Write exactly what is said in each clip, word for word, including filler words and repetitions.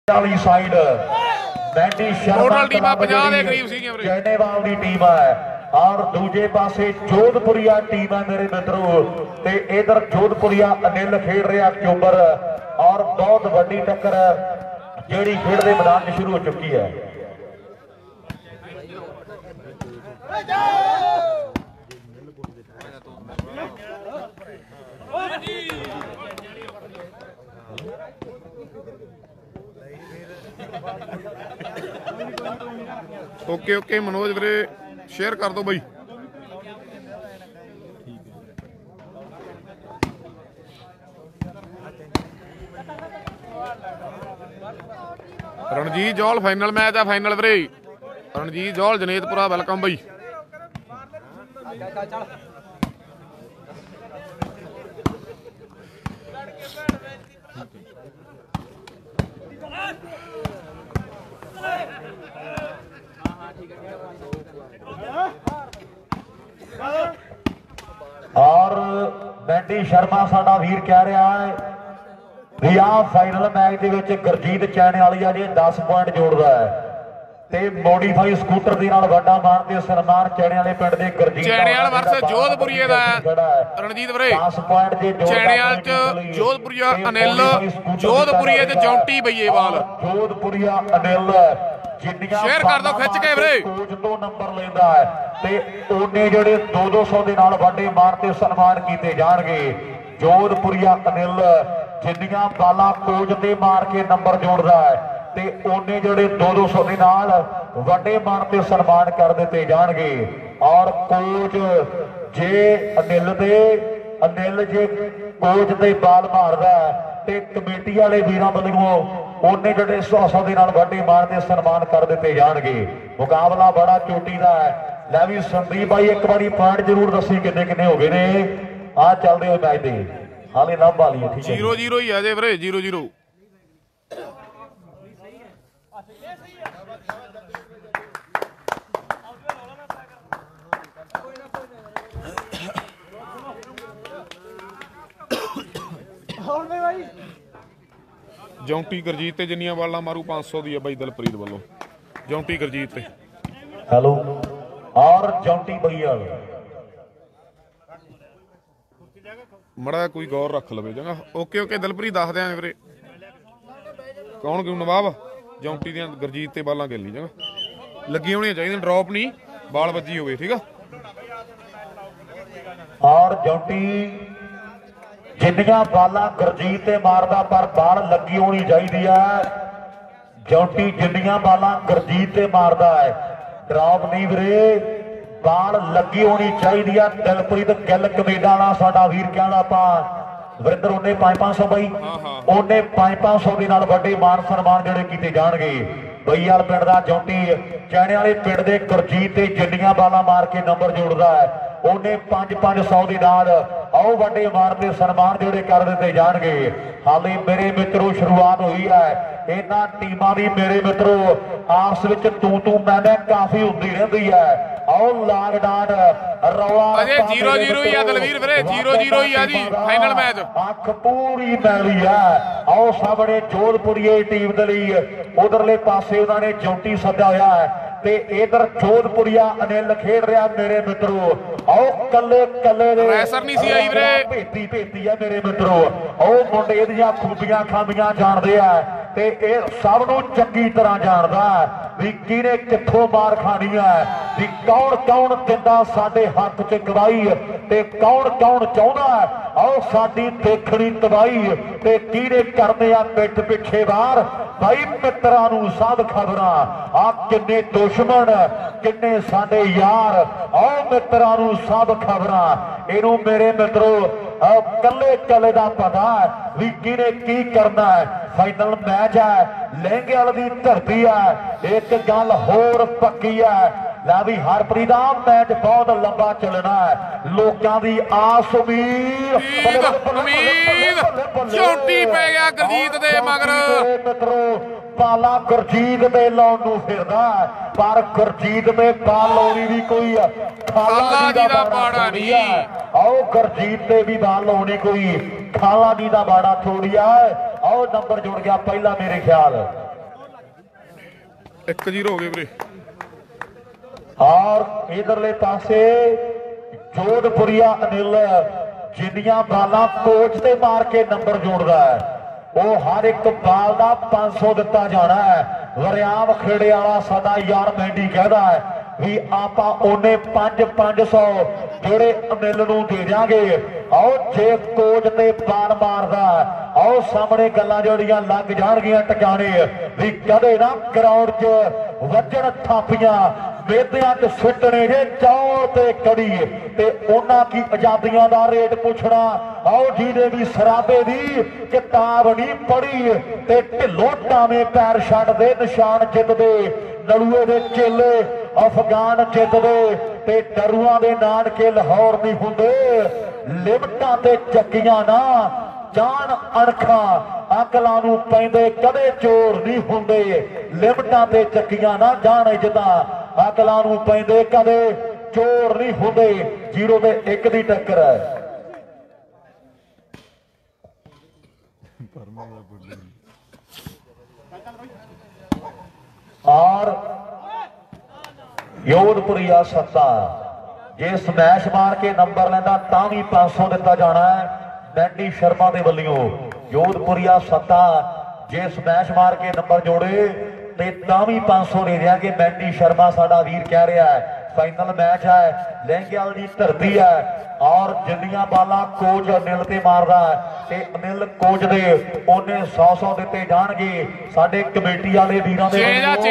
वाली साइड मैंडी शर्मा जैनेवाल की टीम है और दूजे पासे जोधपुरिया टीम है मेरे मित्रों। ते इधर जोधपुरिया अनिल खेड रहा क्यूबर और बहुत वड्डी टक्कर जेड़ी खेड के मैदान में शुरू हो चुकी है। ओके ओके मनोज वीरे शेयर कर दो बई। रणजीत जौल फाइनल मैच है, फाइनल वीरे रणजीत जौल जनेतपुरा वेलकम बई। और मैंडी शर्मा साडा वीर कह रहा है भी आ फाइनल मैच के विच गुरजीत चैने वाली जी दस पॉइंट जोड़ता है ते मोडीफाई स्कूटर दे नाल वड्डा मान ते सन्मान चैने वाले पिंड दे गुरजीत चैनेवाल वर्सेस जोधपुरिया दा रणजीत वीरे। दस पॉइंट जे चैनेवाल च जोधपुरिया अनिल, जोधपुरिया च जौंटी बईएवाल। जोधपुरिया अनिल शेयर कर दो खिच के वीरे। कोच तो नंबर लेंदा है ते ओने जेडे दो दो सौ दे नाल वड्डे मान ते सन्मान कीते जाणगे। जोधपुरिया अनिल जिन्नियां बालां कोच ते मार के नंबर जोड़दा है ते ओने जेडे दो दो सौ दे नाल वड्डे मान ते सन्मान कर दिते जाणगे। और कोच जे अनिल दे अनिल जे कोच ते बाल मारदा ते कमेटी वाले वीरां वल्लों ओने जेडे सौ सौ दे नाल वड्डे मान ते सन्मान कर दिते जाणगे। मुकाबला बड़ा चोटी दा है। लै भी संदीप भाई एक बारी पॉइंट जरूर दसी किन्ने किन्ने हो गए ने आ चलदे हो मैच दे हाले ना बाली ठीक है जीरो जीरो ही आ जे वीरे जीरो जीरो। जौंटी गुरजीत ते जिन्नियां बालां मारू पांच सौ दी है बाई दलप्रीत वालों जौंटी गुरजीत ते। हेलो और जौंटी भैया मड़ा कोई गौर रख लवे जगह। ओके ओके दलप्रीत दस दें वीरे कौन क्यों नवाब जौंटी दियां गुरजीत ते बालां खेलनी जगह लगी होनी चाहिए ड्रॉप नहीं बाल वजी होवे ठीक है। और जौंटी जिन्नियां बालां गुरजीत ते मारदा पर बाल लगी होनी चाहिए है। जौंटी जिन्नियां बालां गुरजीत ते मारदा है ड्रॉप नहीं वीरे बाल लगी होनी चाहिए है। दिलप्रीत गिल कमेडा वाला साडा वीर कहना आपां वरिंदर उन्हें पांच पांच सौ बई उन्हें पांच पांच सौ के नाल वड्डे मान सन्मान जेडे कीते जाणगे। बईयाल पिंड दा जौंटी चैने वाले पिंड दे गुरजीत ते जिन्नियां बालां मार के नंबर जोड़दा है उन्हें पांच पांच सौ के नाल आओ वड्डे मान ते सन्मान जेडे कर दिते जाणगे। हाले मेरे मित्रों शुरुआत हुई है इन्हां टीमां दी मेरे मित्रों आपस विच तू तू मैं मैं काफी हुंदी रहिंदी है। आओ लॉकडाउन रौला अजे जीरो जीरो ही आ दलवीर वीरे जीरो जीरो ही आ जी फाइनल मैच अख पूरी मैली है। आओ सामने जोधपुरिया टीम दे लई उधरले पासे उन्होंने जौंटी सद्या होया है ते इधर जोधपुरिया अनिल खेड रहा मेरे मित्रों। आओ कले कले प्रेशर नहीं सी आई वीरे भेती भेती है मेरे मित्रों। आओ मुंडे दियां खूबियां खामियां जानदे आ ते इह सब नूं चंगी तरह जानदा भी किहने कित्थों मार खानी है भी कौन कौन दिंदा साडे हक च गवाही ते कौन कौन चाहुंदा है आओ साडी देखणी तबाही ते किहने करदे आ पिठ पिछे वार भाई मित्रां नूं सब खबरां आ किन्ने दुश्मन किन्ने साडे यार आओ मित्रां नूं सब खबरां इहनूं मेरे मित्रों आओ कले कले दा पता भी किहने की करना है। फाइनल मैच है लहंगे वाली दी धरती है एक गल होर पक्की है लै भी हरप्रीत दा मैच बहुत लंबा चलना है लोकां दी आस उम्मीद झोटी पै गया गुरजीत दे मगर मित्रों बाला गुरजीत दे लाउण नूं फिरदा पर गुरजीत दे बाल लाउणी भी कोई खाला जी दा बाड़ा नहीं आओ गुरजीत दे भी बाल लाउणी कोई खाला जी दा बाड़ा थोड़ी है। आओ नंबर जुड़ गया पहला मेरे ख्याल एक जीरो हो गए वीरे। और इधरले पासे जोधपुरिया अनिल जिन्नियां बालां कोच ते मार के नंबर जोड़दा है वो हर एक बाल का पांच सौ दिता जाना है। वरियाम खेड़े वाला साडा यार मैंडी कहता है भी आपां ओने पांच पांच सौ जोड़े अनिल नूं दे देंगे। आओ जे कोच ते बाल मारदा आओ सामने गल्लां जोड़ियां लग जाणगियां टकाने भी कदे ना ग्राउंड च वजन थापियां बेदियां च सुटने जे चौल ते कड़ी ते उन्हां की आजादियां दा रेट पुछना। आओ जिहने भी सराबे दी किताब नहीं पढ़ी ते ढिल्लो टावे पैर छड्डदे निशान जितदे नलूए दे चेले अफगान जितदे ते डरुआं दे नानके लाहौर नहीं हुंदे। लिमटां ते चक्कियां ना जान अणखा अकलां नूं पैंदे कदे चोर नहीं हुंदे। लिमटां ते चक्कियां ना जान इज्जतां अकलां नूं पैंदे कदे चोर नहीं हुंदे। जीरो ते एक दी टक्कर है। और योधपुरिया सत्ता जे स्मैश मार के नंबर लेंदा तां भी पांच सौ दिता जाना है। मैंडी शर्मा दे वल्लियों योधपुरिया सत्ता जे स्मैश मार के नंबर जोड़े ते तां भी पांच सौ दे देंगे। मैंडी शर्मा साडा वीर कह रहा है फाइनल मैच है लहंगे की धरती है और जिन्नियां बालां कोच अनिल ते मारदा ते अनिल कोच दे ओने सौ सौ दिते जाणगे। साडे कमेटी वाले वीरां दे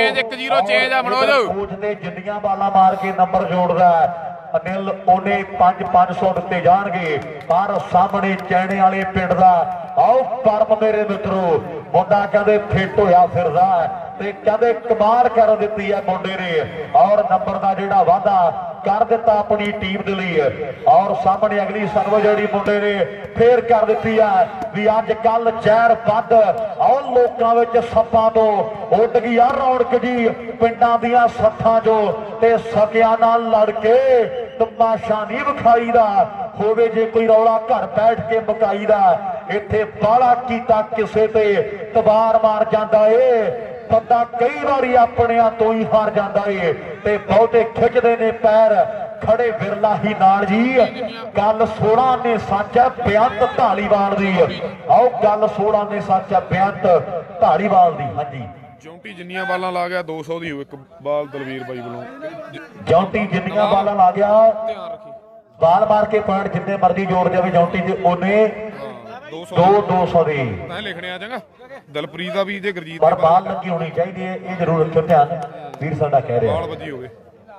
कोच दे जिन्नियां बालां मार के नंबर जोड़दा अनिल ओने पांच पांच सौ दिते जाणगे। पर सामने चैणे वाले पिंड दा आओ परम मेरे मित्रों मुंडा कहदे फिट होया फिरदा ते कहदे कमाल कर दित्ती है मुंडे ने और नंबर का जिहड़ा वादा कर दिता अपनी टीम दे लई। और सामने अगली सर्व जिहड़ी मुंडे ने फिर कर दित्ती है भी अज कल जहर बद और लोकां विच सप्पां तो उड गई आ रौनक जी पिंडां दियां सत्थां चों ते सकियां नाल लड़ के तमाशा नहीं विखाईदा होवे जे कोई रौला घर बैठ के मुकाईदा। इत्थे बाला कीता किसे ते तबार मार जांदा ए बंदा कई बारी अपने तो ही हार जाता है ते बहुते खिंचते ने पैर खड़े विरला ही नाल जी। गल सोलह ने सच है बेअंत धालीवाल दी। आओ गल सोलह ने सच है बेअंत धालीवाल दी। हाँ जी जौंटी जिन्नियां बालां ला गया दो सौ दी एक बाल दलवीर बाई वालों जौंटी जिन्नियां बालां ला गया बाल मार के पॉइंट जिन्ने मर्जी जोड़ जावे जौंटी ते ओने दो दो सौ दी लिखने आ जाएगा। दलप्रीत दा भी जे गुरजीत पर बाल लगी होनी चाहिए ये जरूर रखो ध्यान वीर साडा कह रहे बाल वजी हो गए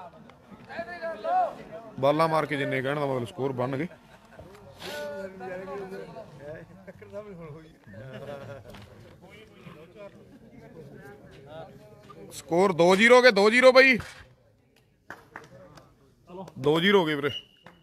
बाला मार के जिन्ने कहण दा मतलब स्कोर बन गए। स्कोर दो जीरो के दो जीरो भाई दो जीरो हो गए वीरे।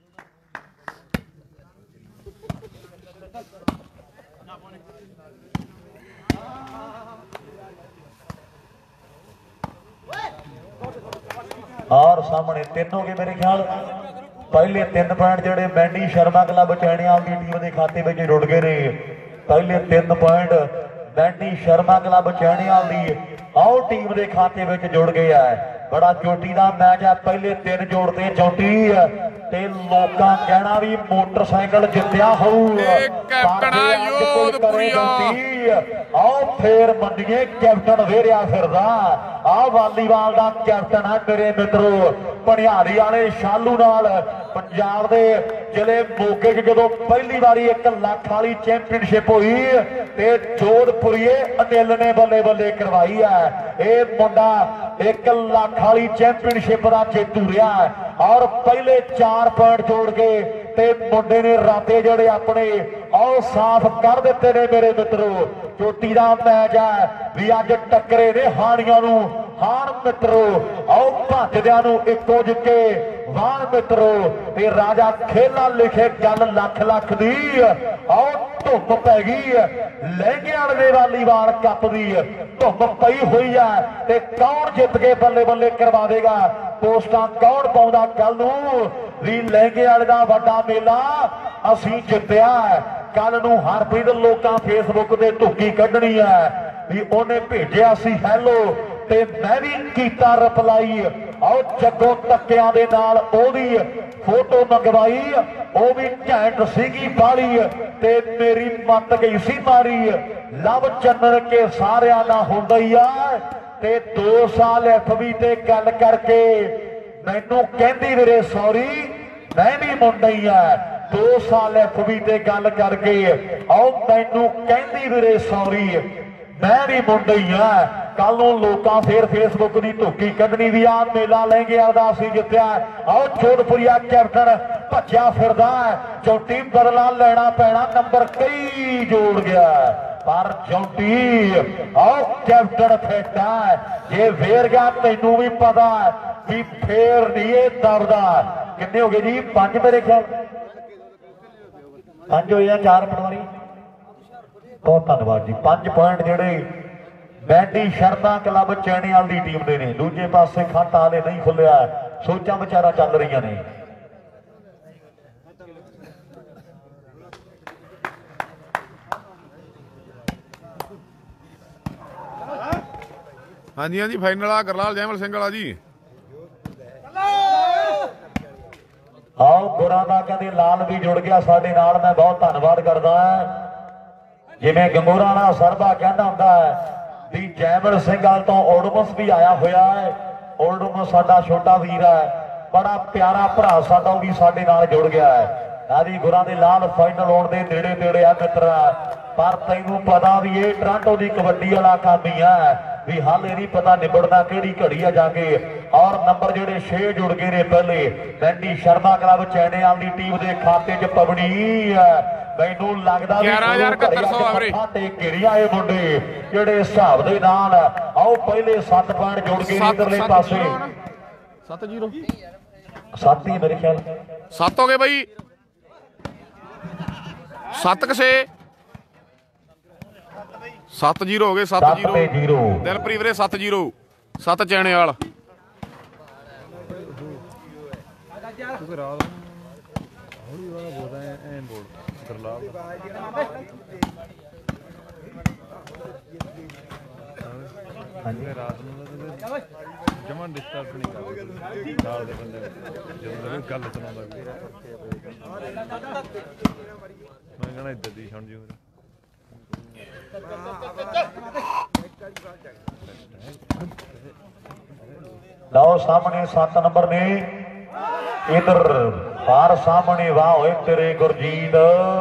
और सामने तीन हो गए मेरे ख्याल पहले तीन पॉइंट जोड़े मैंडी शर्मा क्लब चैणियाल की टीम के खाते में जुड़ गए ने। पहले तीन पॉइंट मैंडी शर्मा क्लब चैणियाल की आओ टीम के खाते में जुड़ गया है। बड़ा चोटी का मैच है पहले तीन जोड़ते चोटी ते लोकां कहना भी मोटरसाइकिल जितया हो आओ फिर मंडिए कैप्टन वेरिया फिरदा आ वालीबाल का कैप्टन है मेरे मित्रों भनियारी वाले शालू नाल पंजाब के जिले मोगे जो पहली बारी एक लख वाली चैंपीयनशिप हुई ते जोधपुरिये अनिल ने बल्ले बल्ले करवाई है। ये मुंडा एक लख वाली चैंपीयनशिप का जेतू रहा है और पहले चार पॉइंट जोड़ के ते मुंडे ने राते जोड़े अपने और साफ कर देते ने मेरे मित्रों। चोटी का मैच है भी अज टकरे ने हानिया हान मित्रों आओ भजदियां इको जिके वाहन मित्रों ते राजा खेला लिखे गल लख लख दी आओ धुप पै गई लहंगे वाले वालीबाल कप दी धुप पई हुई है ते कौन जित के बल्ले बल्ले करवा देगा पोस्टां कौन पाउंदा कल नूं भी लहंगे वाले दा वड्डा मेला असीं जित्तिया कल नूं हरप्रीत लोकां फेसबुक ते धुक्की कढनी है भी उन्हें भेजिया सी हैलो ਤੇ ਮੈਂ ਵੀ ਕੀਤਾ ਰਿਪਲਾਈ। ਆਓ ਜੱਗੋ ਤੱਕਿਆਂ ਦੇ ਨਾਲ ਉਹਦੀ ਫੋਟੋ ਮੰਗਵਾਈ, ਉਹ ਵੀ ਘੈਂਟ ਸੀਗੀ ਬਾਲੀ ਤੇ ਮੇਰੀ ਮੱਤ ਗਈ ਸੀ ਮਾਰੀ। ਲਵ ਚੰਨਣ ਕੇ ਸਾਰਿਆਂ ਨਾਲ ਹੁੰਦਾ ਹੀ ਆ ਤੇ ਦੋ ਸਾਲ ਐਫ ਬੀ ਤੇ ਗੱਲ ਕਰਕੇ ਮੈਨੂੰ ਕਹਿੰਦੀ ਵੀਰੇ ਸੌਰੀ ਮੈਂ ਵੀ ਮੁੰਡਾ ਹੀ ਆ। ਦੋ ਸਾਲ ਐਫ ਬੀ ਤੇ ਗੱਲ ਕਰਕੇ ਆਓ ਮੈਨੂੰ ਕਹਿੰਦੀ ਵੀਰੇ ਸੌਰੀ ਮੈਂ ਵੀ ਮੁੰਡਾ ਹੀ ਆ। ਕੱਲ ਨੂੰ ਲੋਕਾਂ ਫੇਰ ਫੇਸਬੁੱਕ ਦੀ ਧੁੱਕੀ ਕੱਢਣੀ ਵੀ ਆ ਮੇਲਾ ਲਹਿੰਗਿਆਂ ਦਾ ਅਸੀਂ ਜਿੱਤਿਆ। ਆਓ ਜੋਧਪੁਰੀਆ ਕੈਪਟਨ ਭੱਜਿਆ ਫਿਰਦਾ ਚੌਂਟੀ ਬਦਲਾ ਲੈਣਾ ਪੈਣਾ ਨੰਬਰ ਕਈ ਜੋੜ ਗਿਆ ਪਰ ਚੌਂਟੀ ਆਓ ਕੈਪਟਨ ਫੇਟਾ ਜੇ ਫੇਰ ਗਿਆ ਤੈਨੂੰ ਵੀ ਪਤਾ ਵੀ ਫੇਰ ਨਹੀਂ ਇਹ ਦਬਦਾ। ਕਿੰਨੇ ਹੋ ਗਏ ਜੀ? ਪੰਜ ਮੇਰੇ ਖਿਆਲ ਪੰਜ ਹੋਏ ਆ, ਚਾਰ ਪਟਵਾਰੀ। ਬਹੁਤ ਧੰਨਵਾਦ ਜੀ। ਪੰਜ ਪੁਆਇੰਟ ਜਿਹੜੇ ਬੈਂਡੀ ਸ਼ਰਦਾ ਕਲੱਬ ਚੈਣੀਵਾਲ ਦੀ ਟੀਮ ਦੇ ਨੇ। ਦੂਜੇ ਪਾਸੇ ਖਾਤਾ ਹਾਲੇ ਨਹੀਂ ਖੁੱਲਿਆ, ਸੋਚਾਂ ਵਿਚਾਰਾਂ ਚੱਲ ਰਹੀਆਂ ਨੇ। ਹਾਂਜੀ ਹਾਂਜੀ ਫਾਈਨਲ ਆ ਗਰਲਾਲ ਜੈਮਲ ਸਿੰਘ ਵਾਲਾ ਜੀ। ਆਓ ਗੁਰਾਂ ਦਾ ਕਹਿੰਦੇ ਲਾਲ ਵੀ ਜੁੜ ਗਿਆ ਸਾਡੇ ਨਾਲ, ਮੈਂ ਬਹੁਤ ਧੰਨਵਾਦ ਕਰਦਾ। ਜਿਵੇਂ ਗੰਗੋਰਾ ਨਾਲ ਸਰਬਾ ਕਹਿੰਦਾ ਹੁੰਦਾ ਹੈ ਵੀ ਜੈਮਲ ਸਿੰਘ ਵਾਲ ਤੋਂ ਓਡਮਸ ਵੀ ਆਇਆ ਹੋਇਆ ਹੈ। ਓਡਮਸ ਸਾਡਾ ਛੋਟਾ ਵੀਰ ਹੈ, ਬੜਾ ਪਿਆਰਾ ਭਰਾ ਸਾਡਾ, ਉਹ ਵੀ ਸਾਡੇ ਨਾਲ ਜੁੜ ਗਿਆ ਹੈ। ਆਦੀ ਗੁਰਾਂ ਦੇ ਲਾਲ ਫਾਈਨਲ ਹੋਣ ਦੇ ਨੇੜੇ ਤੇੜੇ ਆ ਮਿੱਤਰਾ, ਪਰ ਤੈਨੂੰ ਪਤਾ ਵੀ ਇਹ ਟਰਾਂਟੋ ਦੀ ਕਬੱਡੀ ਵਾਲਾ ਕੰਮ ਹੀ ਹੈ ਵੀ ਹਾਲੇ ਨਹੀਂ ਪਤਾ ਨਿਬੜਨਾ ਕਿਹੜੀ ਘੜੀ ਆ ਜਾ ਕੇ। ਔਰ ਨੰਬਰ ਜਿਹੜੇ ਛੇ ਜੁੜ ਗਏ ਨੇ ਪਹਿਲੇ ਬੈਂਡੀ ਸ਼ਰਮਾ ਕਲੱਬ ਚੈਣੇਵਾਲ ਦੀ ਟੀਮ ਦੇ ਖਾਤੇ 'ਚ ਪਵਣੀ ਹੈ। ਮੈਨੂੰ ਲੱਗਦਾ ਗਿਆਰਾਂ ਹਜ਼ਾਰ ਇਕਹੱਤਰ ਸੌ ਆਵਰੇ ਤੇ ਘਿਰਿਆ ਇਹ ਮੁੰਡੇ ਜਿਹੜੇ ਹਿਸਾਬ ਦੇ ਨਾਲ ਆਓ ਪਹਿਲੇ ਸੱਤ ਪੁਆਇੰਟ ਜੁੜ ਗਏ ਇਧਰਲੇ ਪਾਸੇ। ਸੱਤ ਜ਼ੀਰੋ ਸੱਤ ਹੀ ਮੇਰੇ ਖਿਆਲ ਸੱਤ ਹੋ ਗਏ ਬਾਈ। ਸੱਤ ਕਸੇ ਸੱਤ ਜ਼ੀਰੋ ਹੋ ਗਏ। ਸੱਤ ਜ਼ੀਰੋ ਦਿਲਪ੍ਰੀਤ ਵੀਰੇ ਸੱਤ ਜ਼ੀਰੋ ਸੱਤ ਚੈਣੇਵਾਲ। ਰਾਤ ਨੂੰ ਜਮਾਂ ਡਿਸਟਰਬ ਨਹੀਂ ਕਰਦੇ ਨਾਲ ਦੇ ਬੰਦੇ ਜਦੋਂ ਗੱਲ ਸੁਣਾਉਂਦਾ ਮੈਂ ਕਹਿਣਾ ਇੱਧਰ ਦੀ ਸੁਣ ਜਿਓ। ਲਓ ਸਾਹਮਣੇ ਸੱਤ ਨੰਬਰ ਨੇ ਇਧਰ ਬਾਹਰ ਸਾਹਮਣੇ ਵਾਹ ਹੋਏ ਤੇਰੇ ਗੁਰਜੀਤ।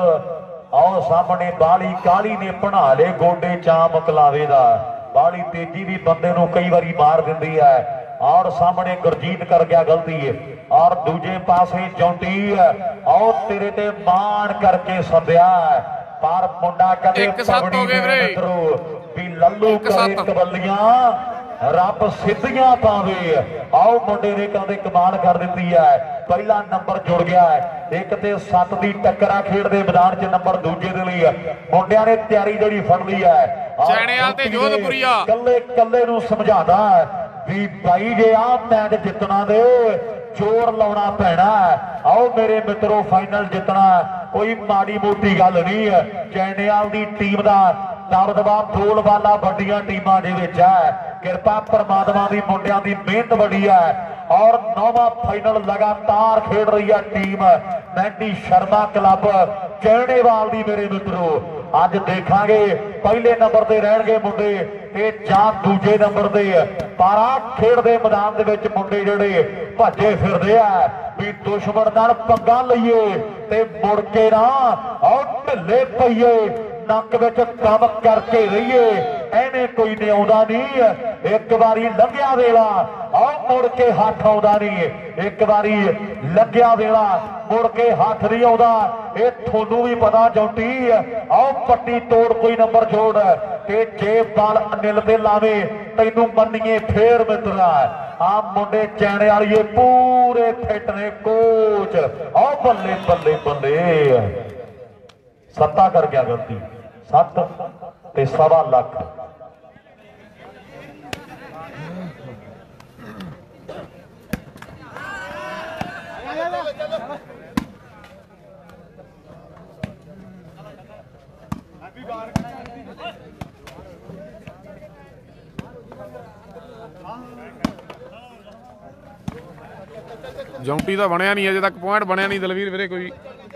ਆਓ ਸਾਹਮਣੇ ਬਾਲੀ ਕਾਲੀ ਨੇ ਬਣਾ ਲੇ ਗੋਡੇ ਚਾਮ ਕਲਾਵੇ ਦਾ। ਬਾਲੀ ਤੇਜੀ ਵੀ ਬੰਦੇ ਨੂੰ ਕਈ ਵਾਰੀ ਮਾਰ ਦਿੰਦੀ ਹੈ। ਔਰ ਸਾਹਮਣੇ ਗੁਰਜੀਤ ਕਰ ਗਿਆ ਗਲਤੀ ਹੈ। ਔਰ ਦੂਜੇ ਪਾਸੇ ਜੌਂਟੀ ਆਓ ਤੇਰੇ ਤੇ ਮਾਣ ਕਰਕੇ ਸੱਦਿਆ ਪਰ ਮੁੰਡਾ ਕਦੇ ਪਵੜੀ ਮਿੱਤਰੋ ਵੀ ਲੱਲੂ ਕਰੇ ਕਬੱਲੀਆਂ ਰੱਬ ਸਿੱਧੀਆਂ ਪਾਵੇ। ਆਓ ਮੁੰਡੇ ਨੇ ਕਹਿੰਦੇ ਕਮਾਲ ਕਰ ਦਿੱਤੀ ਹੈ। ਪਹਿਲਾ ਨੰਬਰ ਜੁੜ ਗਿਆ ਹੈ। ਇੱਕ ਤੇ ਸੱਤ ਦੀ ਟੱਕਰਾਂ ਖੇਡਦੇ ਮੈਦਾਨ 'ਚ ਨੰਬਰ ਦੂਜੇ ਦੇ ਲਈ ਮੁੰਡਿਆਂ ਨੇ ਤਿਆਰੀ ਜਿਹੜੀ ਫੜ ਲਈ ਹੈ। ਚੈਣੇਵਾਲ ਤੇ ਜੋਧਪੁਰੀਆ ਕੱਲੇ ਕੱਲੇ ਨੂੰ ਸਮਝਾਦਾ ਵੀ ਬਾਈ ਜੇ ਆ ਮੈਚ ਜਿੱਤਣਾ ਦੇ ਜ਼ੋਰ ਲਾਉਣਾ ਪੈਣਾ। ਆਓ ਮੇਰੇ ਮਿੱਤਰੋ ਫਾਈਨਲ ਜਿੱਤਣਾ ਕੋਈ ਮਾੜੀ ਮੋਟੀ ਗੱਲ ਨਹੀਂ ਹੈ। ਚੈਣੇਵਾਲ ਦੀ ਟੀਮ ਦਾ ਦਬਦਬਾ ਬੋਲਬਾਲਾ ਵੱਡੀਆਂ ਟੀਮਾਂ ਦੇ ਵਿੱਚ ਹੈ। ਕਿਰਪਾ ਪਰਮਾਤਮਾ ਦੀ ਮੁੰਡਿਆਂ ਦੀ ਮਿਹਨਤ ਬੜੀ ਹੈ। ਔਰ ਨੌਵਾਂ ਫਾਈਨਲ ਲਗਾਤਾਰ ਖੇਡ ਰਹੀ ਹੈ ਟੀਮ ਬੈਂਡੀ ਸ਼ਰਮਾ ਕਲੱਬ ਚੈਣੇਵਾਲ ਦੀ। ਮੇਰੇ ਮਿੱਤਰੋ ਅੱਜ ਦੇਖਾਂਗੇ ਪਹਿਲੇ ਨੰਬਰ ਤੇ ਰਹਿਣਗੇ ਮੁੰਡੇ ਤੇ ਜਾਂ ਦੂਜੇ ਨੰਬਰ ਤੇ। ਪਾਰਾ ਖੇਡਦੇ ਮੈਦਾਨ ਦੇ ਵਿੱਚ ਮੁੰਡੇ ਜਿਹੜੇ ਭੱਜੇ ਫਿਰਦੇ ਆ ਵੀ ਦੁਸ਼ਮਣ ਨਾਲ ਪੰਗਾ ਲਈਏ ਤੇ ਮੁੜ ਕੇ ਨਾ ਆਓ ਢਿੱਲੇ ਪਈਏ ਨੱਕ ਵਿੱਚ ਕੰਮ ਕਰਕੇ ਰਹੀਏ। ਐਵੇਂ ਕੋਈ ਨਹੀਂ ਆਉਂਦਾ ਨਹੀਂ। ਇੱਕ ਵਾਰੀ ਲੰਘਿਆ ਵੇਲਾ ਆਓ ਮੁੜ ਕੇ ਹੱਥ ਆਉਂਦਾ ਨਹੀਂ। ਇੱਕ ਵਾਰੀ ਲੱਗਿਆ ਵੇਲਾ ਮੁੜ ਕੇ ਹੱਥ ਨਹੀਂ ਆਉਂਦਾ। ਇਹ ਤੁਹਾਨੂੰ ਵੀ ਪਤਾ ਜੌਂਟੀ ਆਓ ਪੱਟੀ ਤੋੜ ਕੋਈ ਨੰਬਰ ਜੋੜ ਤੇ ਜੇ ਬਾਲ ਅਨਿਲ ਤੇ ਲਾਵੇ ਤੈਨੂੰ ਮੰਨੀਏ ਫੇਰ ਮਿੱਤਰਾ। ਆ ਮੁੰਡੇ ਚੈਣੇ ਵਾਲੀਏ ਪੂਰੇ ਫਿੱਟ ਨੇ ਕੋਚ। ਆਓ ਬੱਲੇ ਬੱਲੇ ਬੱਲੇ ਸੱਤਾ ਕਰ ਗਿਆ ਗਲਤੀ। ਸੱਤ ਤੇ ਸਵਾ ਲੱਖ ਜੌਂਟੀ ਦਾ ਬਣਿਆ ਨਹੀਂ ਅਜੇ ਤੱਕ ਪੁਆਇੰਟ ਬਣਿਆ ਨਹੀਂ ਦਲਵੀਰ ਵੀਰੇ ਕੋਈ।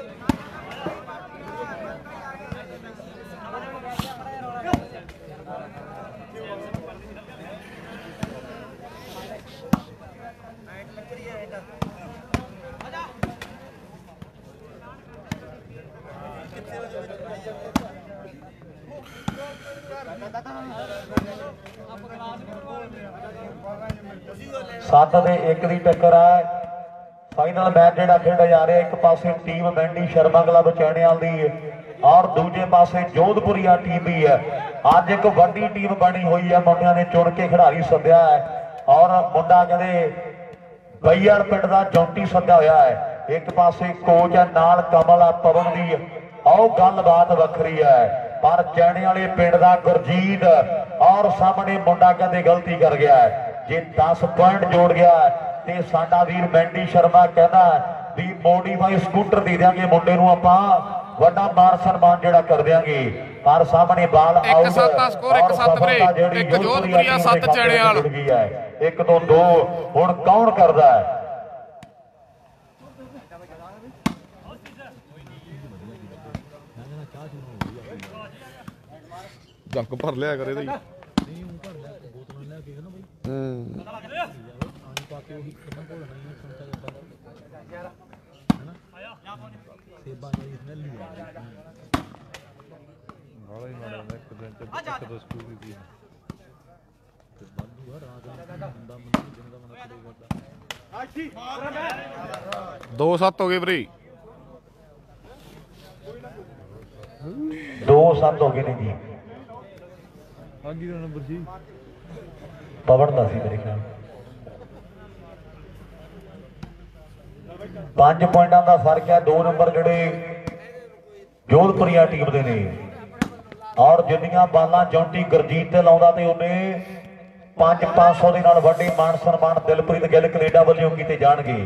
सत्त दे एक की टक्कर है। फाइनल मैच जिहड़ा खेडा जा रहा है, एक पासे टीम बैंडी शर्मा क्लब चैणियाल दी और दूजे पासे जोधपुरिया टीम भी है। अज एक वड्डी टीम बनी हुई है, मुंडियां ने चुन के खिडारी सद्या है और मुंडा कहते बईयाल पिंड दा जौंटी सद्या होया है। एक पासे कोच है, नाल कमल है पवन दी, आओ गलबात वखरी है। पर चैणे वाले पिंड दा गुरजीत और सामने मुंडा कहते गलती कर गया है। जे दस पॉइंट जोड़ गया तो साडा वीर बैंडी शर्मा कहना भी मोडीफाई स्कूटर दे देंगे मुंडे नूं, आपां वड्डा मान सन्मान जिहड़ा कर देंगे। पर सामने बाल आउट स्कोर एक सत्त वीरे, एक जोधपुरिया सत्त चैणेवाल एक तो दो। हुण कौन करदा है? जग भर लिया करे दी दो सत्त हो गए वीरे, दो सत्त हो गए ने जी। नंबर जी पवन का सी मेरे ख्याल पांच पॉइंटा का फर्क है। दो नंबर जिहड़े जोधपुरिया टीम दे ने और जिन्नियां बालां जौंटी गुरजीत ते लाउंदा ते उन्हें पांच पांच सौ दे नाल वड्डे मान सन्मान दिलप्रीत गिल कनेडा वल्लों कीते जाणगे।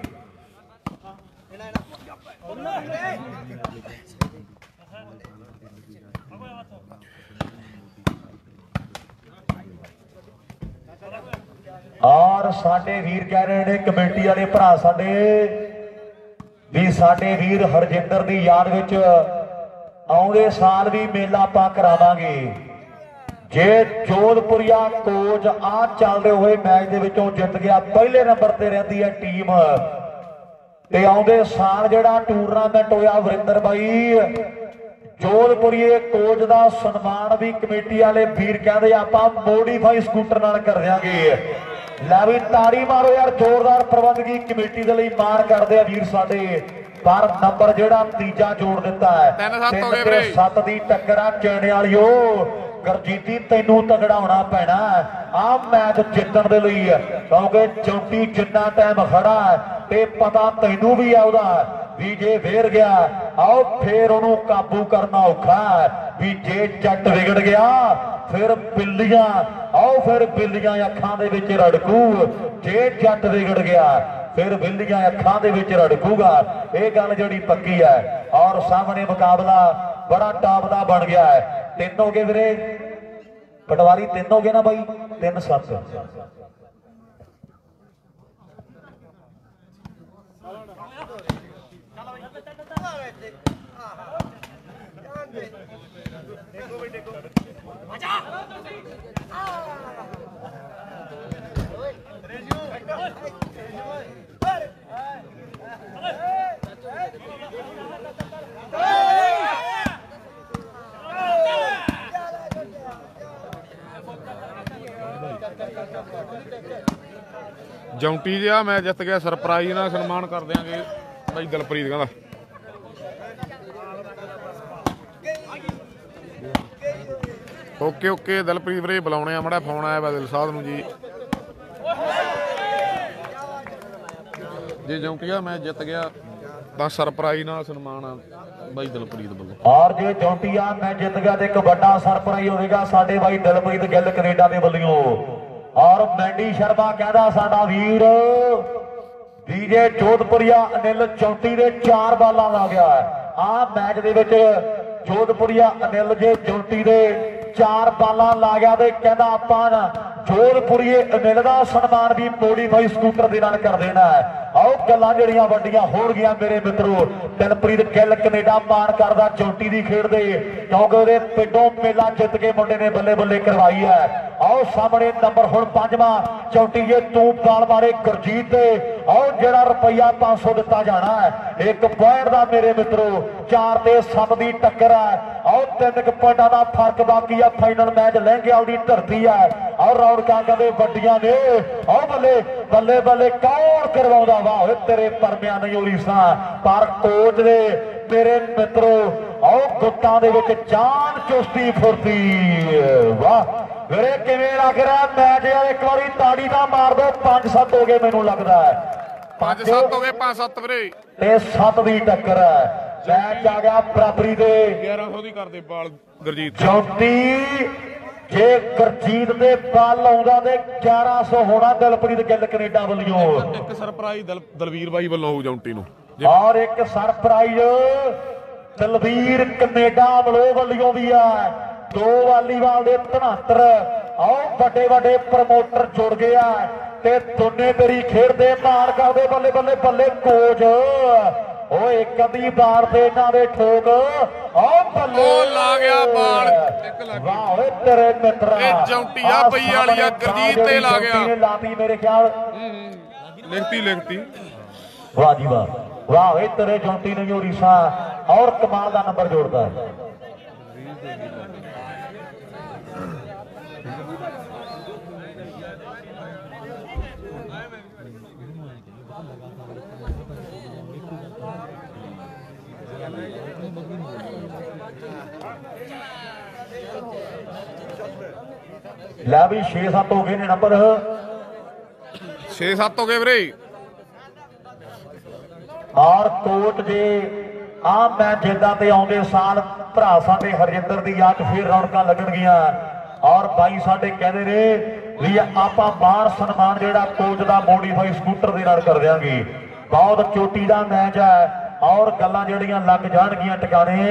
और साडे वीर कह रहे हैं कमेटी वाले भरा साडे भी साडे वीर हरजिंदर की याद विच आउंदे साल भी मेला आपां करावांगे। जे जोधपुरिया कोच आ चलदे हुए मैच दे विचों जित गया, पहले नंबर ते रहिंदी है टीम ते आउंदे साल जिहड़ा टूरनामेंट होया वरिंदर भाई जोधपुरिये कोच का सन्मान भी कमेटी वाले वीर कहते आपां मोडीफाई स्कूटर नाल कर देंगे। लै भी ताड़ी मारो यार, जोरदार प्रबंधकी कमेटी के लिए मार करते हैं वीर साडे। पर नंबर जिहड़ा तीजा जोड़ दिता है, तीन ते सत्त दी टक्कर आ चैणे वालियो। गुरजीती तैनू तगड़ा होना पैना आ मैच जितण दे लई, क्योंकि चौंटी जिन्ना टाइम खड़ा है ते पता तैनू भी आउदा भी जे वेर गया आओ फिर उन्होंने काबू करना औखा है। भी जे जट विगड़ गया फिर बिल्लियां आओ फिर बिल्लियां अखां दे विच रड़कू। जे जट विगड़ गया फिर बिल्लियां अखां दे विच रड़कूगा। ये गल जिहड़ी पक्की है और सामने मुकाबला बड़ा टॉप दा बन गया है। तीन हो गए वीरे पटवारी, तीन हो गए ना भाई, तीन सत्त। जौंटी जिहा मैं जित गया, सरप्राइज नाल सन्मान कर देंगे भाई दिलप्रीत कहंदा। ओके ओके दिलप्रीत वीरे बुलाने माड़ा फोन आया दिल साहब नूं जी। जे जौंटिया मैं जित गया तो सरप्राइज नाल सन्मान भाई दिलप्रीत वालों। और जे जौंटिया मैं जित गया तो एक बड़ा सरप्राइज होगा साडे भाई दिलप्रीत गिल कनेडा के वल्लों। और बैंडी शर्मा कहता साडा वीर विजय जोधपुरिया अनिल चौंटी दे चार बालां ला गया है। आ मैच दे विच जोधपुरिया अनिल जे चौंटी दे चार बालां ला गया ते कहंदा आपां जोधपुरी अनिल दा सन्मान भी मोडीफाई स्कूटर दे नाल कर देना है। आओ गल्लां ਜਿਹੜੀਆਂ ਵੱਡੀਆਂ ਹੋਣਗੀਆਂ ਮੇਰੇ ਮਿੱਤਰੋ। ਦਿਲਪ੍ਰੀਤ ਗਿੱਲ ਕੈਨੇਡਾ ਮਾਣ ਕਰਦਾ ਚੌਂਟੀ ਦੀ ਖੇਡ ਦੇ, ਕਿਉਂਕਿ ਉਹਦੇ ਪਿੰਡੋਂ ਮੇਲਾ ਜਿੱਤ ਕੇ ਮੁੰਡੇ ਨੇ ਬੱਲੇ ਬੱਲੇ ਕਰਵਾਈ ਹੈ। आओ सामने नंबर हुण पंजवां चौंटी जे तू बाल मारे गुरजीत दे। आओ जेड़ा रुपया पांच सौ दिता जाना है, एक पॉइंट का मेरे मित्रों चार ते सत्त की टक्कर है। आओ तीन क पॉइंटां दा फर्क बाकी है। फाइनल मैच लहंगेवाल दी धरती है और रौनकां कदे वड्डियां ने। आओ बल्ले बल्ले बल्ले कौन करवाउंदा वाह तेरे परमियां नहीं होरी सा पर कोच दे मेरे मित्रों। आओ गुट्टां दे विच जान चुस्ती फुर्ती वाह मेरे किवें लग रहा मैच यार। एक बारी ताड़ी दा मार दो। पांच सत्त हो गए मैनूं लगदा है। पांच सत्त हो गए पांच सत्त वीरे ते सत्त दी टक्कर है। मैच आ गया बराबरी दे। ग्यारह सौ दी कर दे बाल गुरजीत चौंती जे गुरजीत दे बाल आउंदा ते ग्यारह सौ होना दिलप्रीत गिल कनेडा वल्लों। एक सरप्राइज दल दलवीर बाई वल्लों होऊ जौंटी नूं और एक सरप्राइज दलवीर कनेडा वल्लों भी है। दो वालीबाल दे तहत्तर। आओ बड़े बड़े प्रमोटर जुड़ गया ते दोने तेरी खेड दे मार करदे बल्ले बल्ले बल्ले कोच। ओ एक अद्धी बार ते इन्हां दे ठोक। आओ बल्ले ओ ला गया बाल एक लग वाह ओए तेरे मित्रा ए जौंटी आ पई वाली आ गुरजीत ते ला गया लाती मेरे ख्याल लिखती लिखती वाह जी वाह वाह ओए तेरे जौंटी नहीं हो रीसा और कमाल दा नंबर जोड़ता है। ला भी छे सत्त हो गए ने नंबर छे सत्त हो गए वीरे। और कोच जे आम मैच जिद्दां ते आउंदे साल भरा साडे हरजिंदर दी अज फिर रौनकां लगणगीਆਂ और बाई साडे कहंदे ने भी आपां मान सन्मान जिहड़ा कोच दा मोडीफाई स्कूटर दे नाल कर देंगे। बहुत चोटी दा मैच है और गल्लां जिहड़ियां लग जाणगीਆਂ टिकाणे।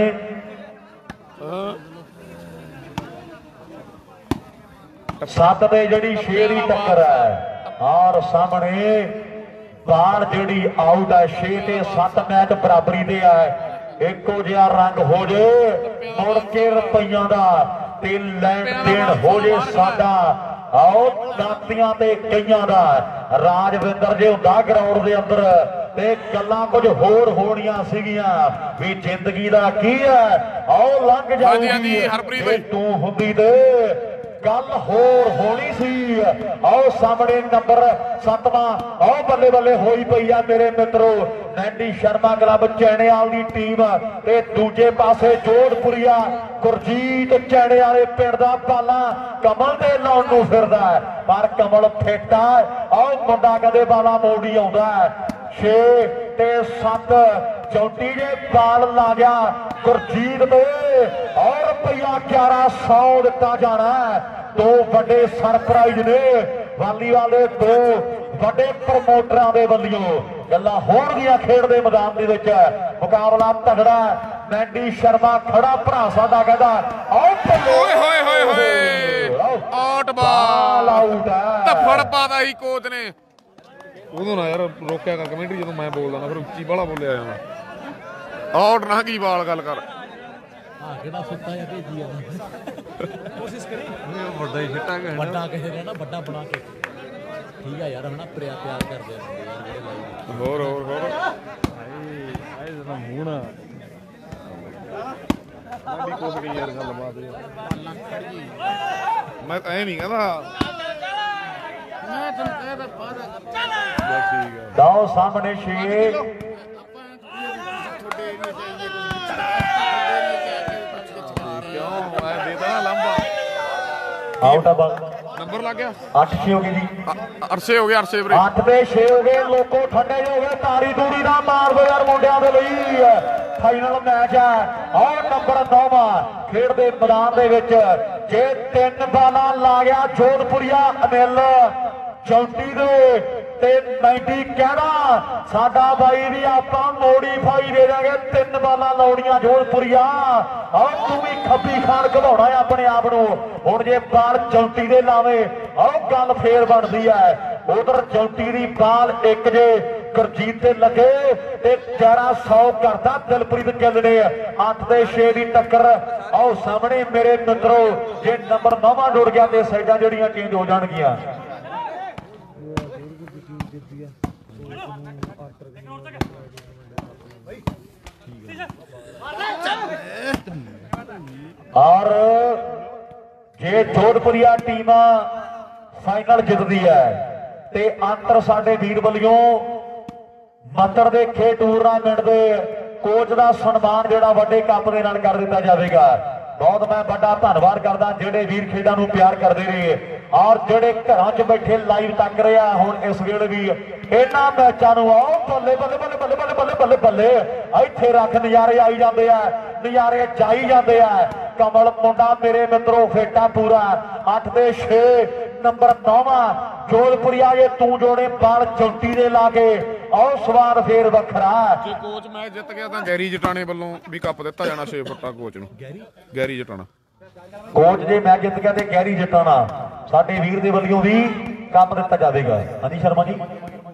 सत्त ते जिहड़ी छे दी टक्कर है और सामने बाल जिहड़ी आउट है। छे ते सत्त मैच बराबरी दे है। एको जिहा रंग हो जे मुड़ के रुपइयां दा ते लैण देण हो जे साडा। आओ दातियां ते कईयां दा राजविंदर जे हुंदा ग्राउंड दे अंदर ते गल्लां कुछ होर होणीਆਂ सीगियां भी जिंदगी दा की है। आओ लंघ जाऊगी जे तू हुंदी ते गल होर होनी सी। आओ सामने नंबर सतवां। आओ बल्ले बल्ले होई पई है मेरे मित्रों। नैंडी शर्मा क्लब चैनेवाल दी टीम ते दूजे पासे जोधपुरिया गुरजीत चैने वाले पिंड दा बाला कमल दे लाउण नूं फिरदा है पर कमल फिट है। आओ मुंडा कदे बाला मोड़ी आउंदा है। छे ते सत्त चौंटी जे बाल ला गया गुरजीत दे और रुपया ग्यारह सौ दिता जाना है। दो बड़े सरप्राइज ने वालीबाल दे दो बड़े प्रमोटरां दे वल्लों। गल्लां होणगीਆਂ खेड दे मैदान दे विच मुकाबला तगड़ा। मैंडी शर्मा खड़ा भरा साडा कहदा ओए होए होए होए आउट बाल आउट है। धफ्फड़ पादा ही कोच ने उदों ना यार रोकिया कर कमेंटरी जो मैं बोलदा ना फिर उच्ची बाला बोलिया जाना। आउट ना की बाल गल कर कोशिश करी बड़ा ही हिट्टा है बड़ा कहे रहा ना बड़ा बना के ठीक है यार हना प्यार प्यार कर दे और और और भाई भाई जरा मुंह ना बड़ी कोस गई यार गल बात मैं ऐ नहीं कहदा मैं तुम कहदा पादा ठीक है। दाओ सामने छे आउट है बॉल नंबर लग गया अठ छे हो गई जी। अरसे हो गए अरसे वीरे अठ ते छे हो गए। लोको ठंडे हो गए। तारी तूरी ना मार दो यार मुंडिया दे लई फाइनल मैच है और नंबर नौवां खेड दे मैदान दे विच जे तीन बालां ला गया जोधपुरिया अनिल ਚੌਂਟੀ ਦੇ ਤੇ ਮੈਂਡੀ ਕਹਿਣਾ ਸਾਡਾ ਬਾਈ ਵੀ ਆਪਾਂ ਮੋਡੀਫਾਈ ਦੇ ਦਾਂਗੇ ਤਿੰਨ ਬਾਲਾਂ ਲਾਉਣੀਆਂ ਜੋਧਪੁਰੀਆ ਆਹ ਤੂੰ ਵੀ ਖੱਬੀ ਖਾਨ ਘਵਾਉਣਾ ਆਪਣੇ ਆਪ ਨੂੰ ਹੁਣ ਜੇ ਬਾਲ ਚੌਂਟੀ ਦੇ ਲਾਵੇ ਆਹ ਗੱਲ ਫੇਰ ਬਣਦੀ ਹੈ ਉਧਰ ਚੌਂਟੀ ਦੀ ਬਾਲ ਇੱਕ ਜੇ ਗੁਰਜੀਤ ਤੇ ਲੱਗੇ ਤੇ ਗਿਆਰਾਂ ਸੌ ਕਰਦਾ ਦਿਲਪ੍ਰੀਤ ਗਿੱਲ ਨੇ ਅੱਠ ਤੇ ਛੇ ਦੀ ਟੱਕਰ ਆਓ ਸਾਹਮਣੇ ਮੇਰੇ ਮਿੱਤਰੋ ਜੇ ਨੰਬਰ ਨੌਵਾਂ ਜੁੜ ਗਿਆ ਤੇ ਸਾਈਡਾਂ ਜਿਹੜੀਆਂ ਚੇਂਜ ਹੋ ਜਾਣਗੀਆਂ और जे जोधपुरिया टीम फाइनल जितती है ते अंतर साडे वीर वल्लों मत्तर दे खेल टूरनामेंट दे कोच का सन्मान जिहड़ा वड्डे कप दे नाल कर दिता जाएगा बहुत मैं बड़ा धन्यवाद करदा जेडे वीर खेडां नूं प्यार करदे रहे और जेडे घरां च बैठे लाइव तक रहे हुण इस वेले भी इन्हां मैचां नूं आओ बल्ले बल्ले बल्ले बल्ले बल्ले बल्ले बल्ले बल्ले इत्थे रख नज़ारे आई जांदे आ नज़ारे जाई जांदे आ कमल मुंडा मेरे मित्रों फेटा पूरा अठ ते छे नंबर नौवां जोधपुरिया जे तू जोड़े बाल चौंटी दे ला के और सवार फेर वखरा जे कोच मैच जित गया तां गैरी जटाने वालों भी कप दिता जाना छे फुट्टा कोच नूं गैरी जटाना कोच जे मैच जित गया ते गैरी जटाना साडे वीर दे वल्लों भी कप दिता जाएगा हनी शर्मा जी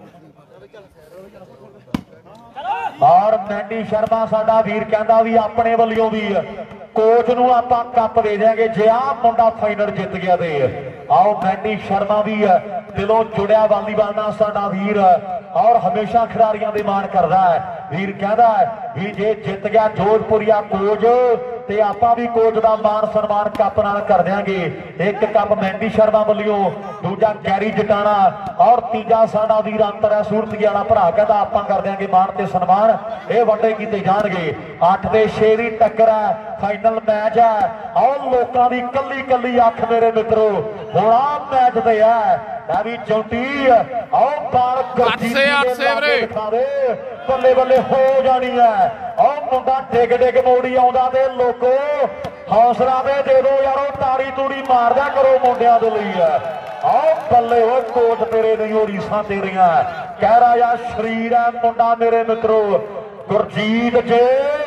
और मैंडी शर्मा साडा वीर कहंदा भी अपने वल्लों भी कोच नूं आपां कप दे देंगे जे आ मुंडा फाइनल जित गया ते आओ मैंडी शर्मा भी दिलों जुड़िया वालीबाल नाल साडा वीर और हमेशा खिडारियां दी मान करदा है वीर कहदा है भी जे जित गया जोधपुरिया कोच ते आपां भी कोच दा मान सन्मान कप नाल कर देंगे एक कप मैंडी शर्मा वल्लों दूजा गैरी जटाना और तीजा साडा वीर अंतर है सूरती वाला भरा कहदा आपां कर देंगे मान ते सन्मान ये वड्डे कीते जाणगे अठ ते छे दी टक्कर है फाइनल मैच है और लोगों की कली कली अख मेरे मित्रों हुण आ मैच ते है मैं भी चौंटी आओ बाल बल्ले बल्ले हो जानी है और मुंडा डिग डिग मोड़ी आउंदा ते लोको हौसला दे दे दो यारो ताड़ी तूड़ी मार दिया करो मुंडिया दे लई है आओ बल्ले हो कोच तेरे नहीं हो रीसा तेरिया कह रहा या शरीर है मुंडा मेरे मित्रों गुरजीत जे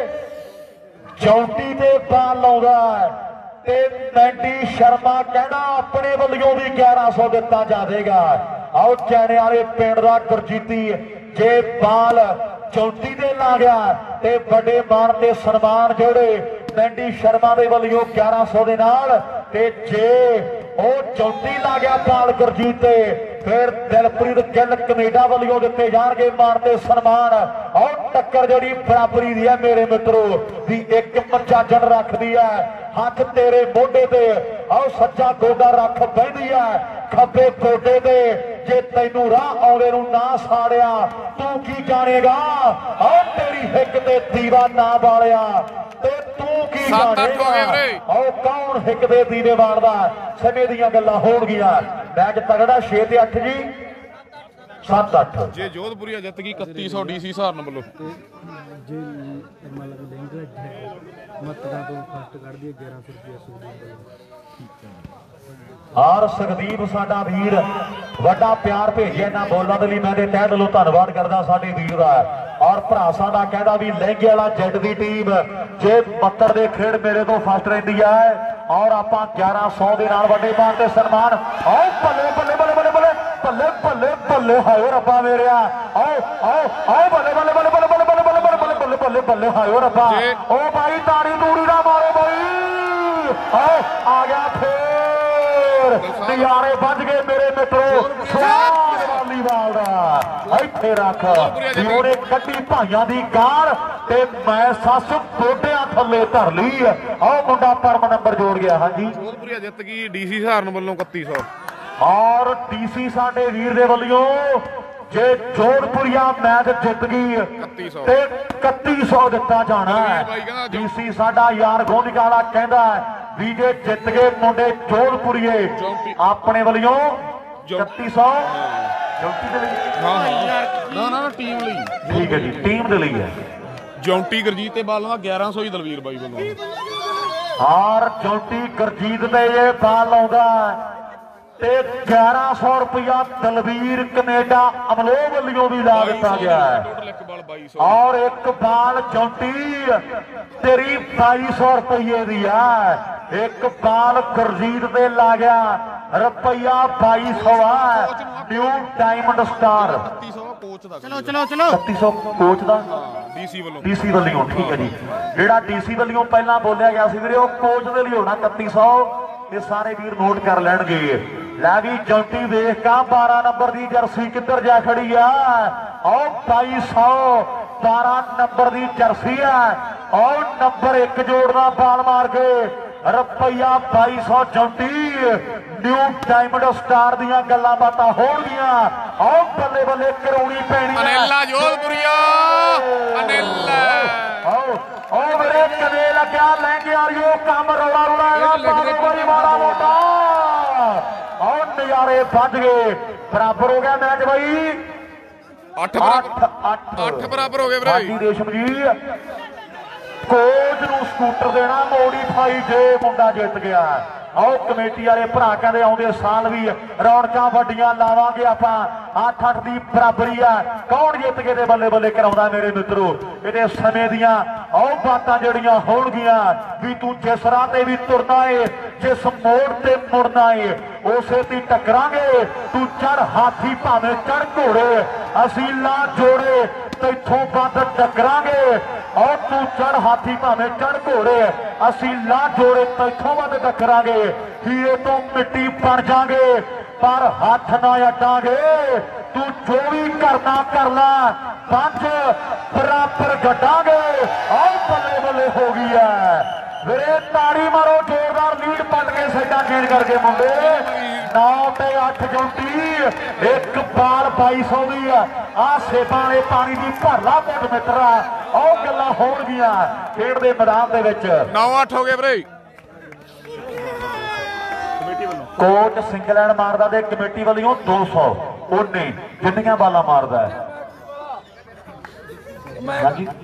चौंटी ते बाल लाउंदा ते मैंडी शर्मा कहना अपने वल्लों भी ग्यारह सौ दिता जाएगा आओ चैने वाले पिंड का गुरजीती जे बाल चौंटी दे ला गया ते बड़े मान ते सन्मान जोड़े मैंडी शर्मा दे वल्लों ग्यारह सौ दे नाल ते जे ओ चौंटी ला गया बाल गुरजीत ते फिर दिलप्रीत गिल कनेडा वल्लों दिते जाणगे मान ते सन्मान और टक्कर जिहड़ी बराबरी दी है मेरे मित्रों भी एक मच्चा जन रखदी है हाथ तेरे मोढे ते आओ सच्चा गोडा रख बहिंदी है खब्बे गोडे ते जे तैनू राह आउंदे नूं ना साड़िया तू की जानेगा आओ तेरी हिक ते दीवा ना बालिया ते तू की जानेगा आओ कौन हिक ते दीवे वालदा समय दीयां गल्लां होणगीਆਂ मैच तगड़ा छे ते अठ जी सत्त अठ जे जोधपुरिया जित गई इकत्ती सौ डीसी सहारन वालों जे मतलब लैंग्वेज मतदान तो फर्स्ट कर दिए ग्यारह सौ रुपया और सुखदीप साडा वीर वड्डा प्यार भेजिया इन्हां बोलां दे लई मैं ते तहे दिलों धन्नवाद करदा साडे वीर दा और भरा साडा कहदा भी लहंगे वाला जट दी टीम जे मत्तर दे खेड़ मेरे तो फस्ट रहिंदी है और आपां ग्यारह सौ दे नाल वड्डे मान ते सन्मान आओ बल्ले बल्ले बल्ले बल्ले बल्ले बल्ले बल्ले बल्ले हाय रब्बा मेरेया आओ आओ आओ बल्ले बल्ले बल्ले बल्ले बल्ले बल्ले बल्ले बल्ले बल्ले बल्ले बल्ले हाय रब्बा ओ भाई ताड़ी तूड़ी ना मारो भाई आओ आ गया फिर नज़ारे बज गए मेरे मित्रों स्वाद वालीबाल दा इत्थे रख जिहड़े कड्डी भाइयां दी गाल ते मैं सस गोडियां थल्ले धर लई आओ मुंडा परम नंबर जोड़ गया हां जी जोधपुरिया जित गई डीसी सहारन वालों इकत्ती सौ और डीसी साडे वीर दे वल्लों जे जोधपुरिया मैच जित गई ते इकत्ती सौ दिता जाना है डीसी साडा यार गोंदिका वाला कहंदा भी जे जित गए मुंडे जोधपुरिये अपने वल्लों इकत्ती सौ टीम ठीक है जी टीम दे लई है जौंटी गुरजीत ते बाल ग्यारह सौ ही दलवीर बाई वालों और जौंटी गुरजीत ते ये बाल लाउंदा ਤੇ ਗਿਆਰਾਂ ਸੌ रुपया दलवीर कनेडा अमलो वालों भी ला दिता गया है और एक बाल चौंटी तेरी बाई सौ रुपये दी है। एक बाल गुरजीत दे ला गया रुपया बाई सौ है। न्यू डायमंड स्टार चलो चलो चलो इकत्ती सौ कोच का ਡੀਸੀ ਵੱਲੋਂ डीसी वालों ठीक है जी। जेड़ा डीसी वालों पहला बोलिया गया सी वीरे कोच दे लिए होना इकत्ती सौ। ये सारे वीर नोट कर लैणगे। लै भी चौंटी वेख का बारह नंबर की जर्सी किधर जा खड़ी है और बाई सौ बारह नंबर की जर्सी है और नंबर एक जोड़ना बाल मार के रुपया बाई सौ चौंटी। न्यू डायमंड स्टार दियां गल्लां बातां होणगियां और बल्ले बल्ले करौनी पैनी अनिल जोधपुरिया अनिल ओ मेरे कदे लग्या लहंगे वालियो काम रौला रौला बड़ी माड़ा मोटा और नजारे बज गए। बराबर हो गया मैच भाई अठ अठ बराबर हो गए भाई। रेशम जी कोच नूं स्कूटर देना मोडीफाई जे मुंडा जित गया। आओ कमेटी वाले भरा कहते आउंदे साल भी रौनकां वड्डियां लावांगे आपां अठ अठ दी बराबरी है। कौन जित के ते बल्ले बल्ले कराउंदा मेरे मित्रो। इहदे समय दियां आओ बातां जड़ियां होणगियां भी तू जिस राह ते भी तुरना है जिस मोड़ ते मुड़ना है उसे ती टकरांगे। तू चढ़ हाथी भावें चढ़ घोड़े असीं ला जोड़े तैथों बंद टकरांगे और तू चढ़ हाथी भावें चढ़ घोड़े असीं ला जोड़े तैथों बंद टकरांगे। हीरे तो मिट्टी बन जाएंगे पर हाथ ना अटांगे। तू जो भी करना कर ला पंज बराबर गड्डांगे और बल्ले बल्ले हो गई है। वीरे ताड़ी मारो जोरदार लीड पट के साइडा चेंज करके मुंडे नौ ते अठ चौंटी एक बाल बाई सौ भी आ सेबा वाले पानी की भरला पुट मित्रा और गल्लां होणगियां खेड दे मैदान दे विच। नौ अठ हो गए वीरे। कोच सिंगलैंड मारदा ते कमेटी वालों दो सौ उन्नी जिन्नियां बालां मारदा है। हाँ जी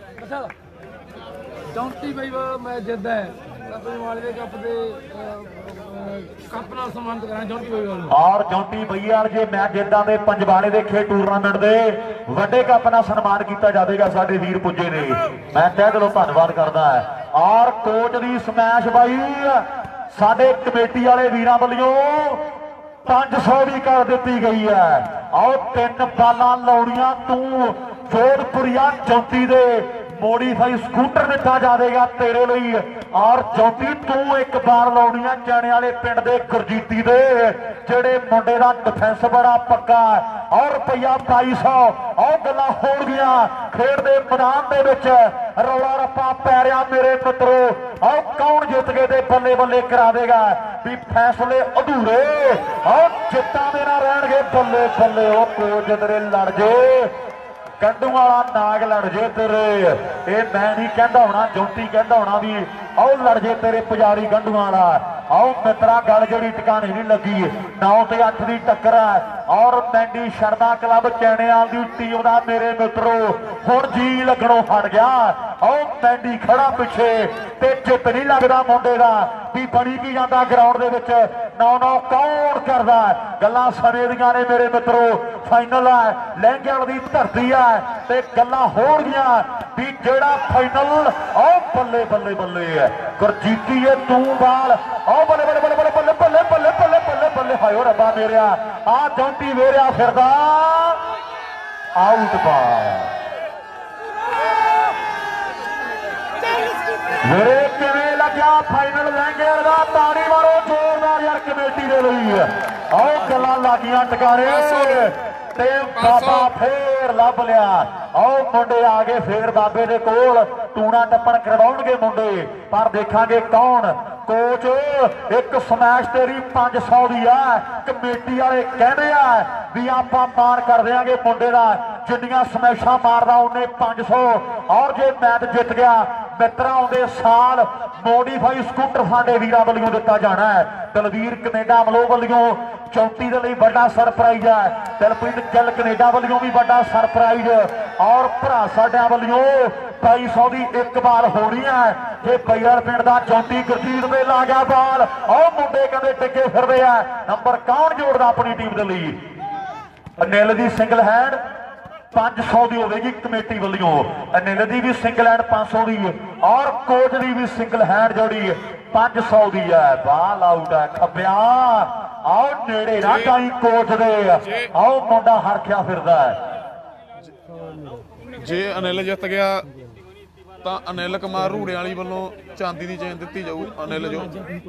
चौंती बई मैं जिद्द है अपने मालवे कप दे कप नाल सम्मानित करा चौंती बई वालों और चौंटी बईयाल जे मैच जिद्दां दे पंजवाड़े दे खेल टूरनामेंट दे वड्डे कप नाल सन्मान किया जाएगा। साडे वीर पुजे ने मैं तहे दिलों धन्नवाद करदा है। और कोच दी समैश बाई साडे कमेटी वाले वीरां वल्लों पांच सौ भी कर दी गई है। आओ तीन बालां लाउणियां तू जोधपुरिया चौंती दे मोडीफाई स्कूटर दिता जाएगा तेरे लिए। और चौंती तू एक बार लाउणी है चने वाले पिंड दे गुरजीती दे जेड़े मुंडे दा डिफेंस बड़ा पक्का और रुपया बाई सौ और गल्लां होणगियां खेड दे मैदान दे विच रौला रप्पा पै रिहा मेरे मित्रो। और कौन जित के ते बल्ले बल्ले करा देगा भी फैसले अधूरे और जित्तां दे नाल रहणगे बल्ले बल्ले। ओ कोच तेरे लड़ जे गंडू वाला नाग लड़ जे तेरे ये मैं नहीं कहता होना जोंटी कहता होना भी आओ लड़ जे तेरे पुजारी गंडू वाला। आओ मित्रा गल जड़ी टिकाने नहीं लगी नौ ते अठ की टक्कर है। और मैंडी शरदा क्लब चैनेवाल की टीम का मेरे मित्रों हुण जी लगनों हट गया। आओ मैंडी खड़ा पिछे ते चित नहीं लगता मुंडे का भी बनी की जाता ग्राउंड दे विच नौ नौ कौन करदा गल्लां समय दियां ने मेरे मित्रों। फाइनल है लहंगे की धरती है ते गल्लां होणगियां भी जेड़ा फाइनल आओ बल्ले बल्ले बल्ले है गुरजीती है तू बाल आओ बल्ले बल्ले बल्ले बल्ले बल्ले बल्ले बल्ले बल्ले बल्ले बल्ले हायो रब्बा मेरिया आ चौंटी वेरिया फिरदा आउट बाल। मेरे किवें लग्या फाइनल लहंगे का ताड़ी मारो जोरदार यार कमेटी दे लई आओ गल्लां लागियां टकारे ते बाबा फिर लभ लिया। आओ मुंडे आ गए फिर बाबे दे कोल टूना टप्पण करवाउणगे मुंडे पर देखांगे कौन। कोच एक समैश तेरी पांच सौ दी है कमेटी वाले कहते हैं भी आप मार कर देंगे मुंडे का जिन्नियां समैशा मारदा उन्हें पांच सौ। और जे मैच जित गया मित्रा आउंदे साल मोडीफाई स्कूटर साडे वीरां वल्लों दिता जाना है। दलवीर कनेडा अमलो वल्लों चौंटी दे लई बड़ा सरप्राइज है। दिलप्रीत गिल कनेडा वल्लों भी बड़ा सरप्राइज और भरा साडा वल्लों बाई सौ की एक बाल होनी है जे बैयर पिंड का चौंती गुरजीत में ला गया बाल और मुंडे कहते टिके फिरते हैं नंबर कौन जोड़ता अपनी टीम के लिए अनिल की सिंगल हैंड पांच सौ की होगी कमेटी वालों अनिल की भी सिंगल हैंड पांच सौ की और कोच की भी सिंगल हैंड जोड़ी पांच सौ की है बाल आउट है खब्बिया आओ नेड़े ना जाई कोच दे आओ मुंडा हरख्या फिरदा है जे अनिल जित गया तो अनिल कुमार रूड़े वाली वालों चांदी की चेन दी जाऊ अनिल जो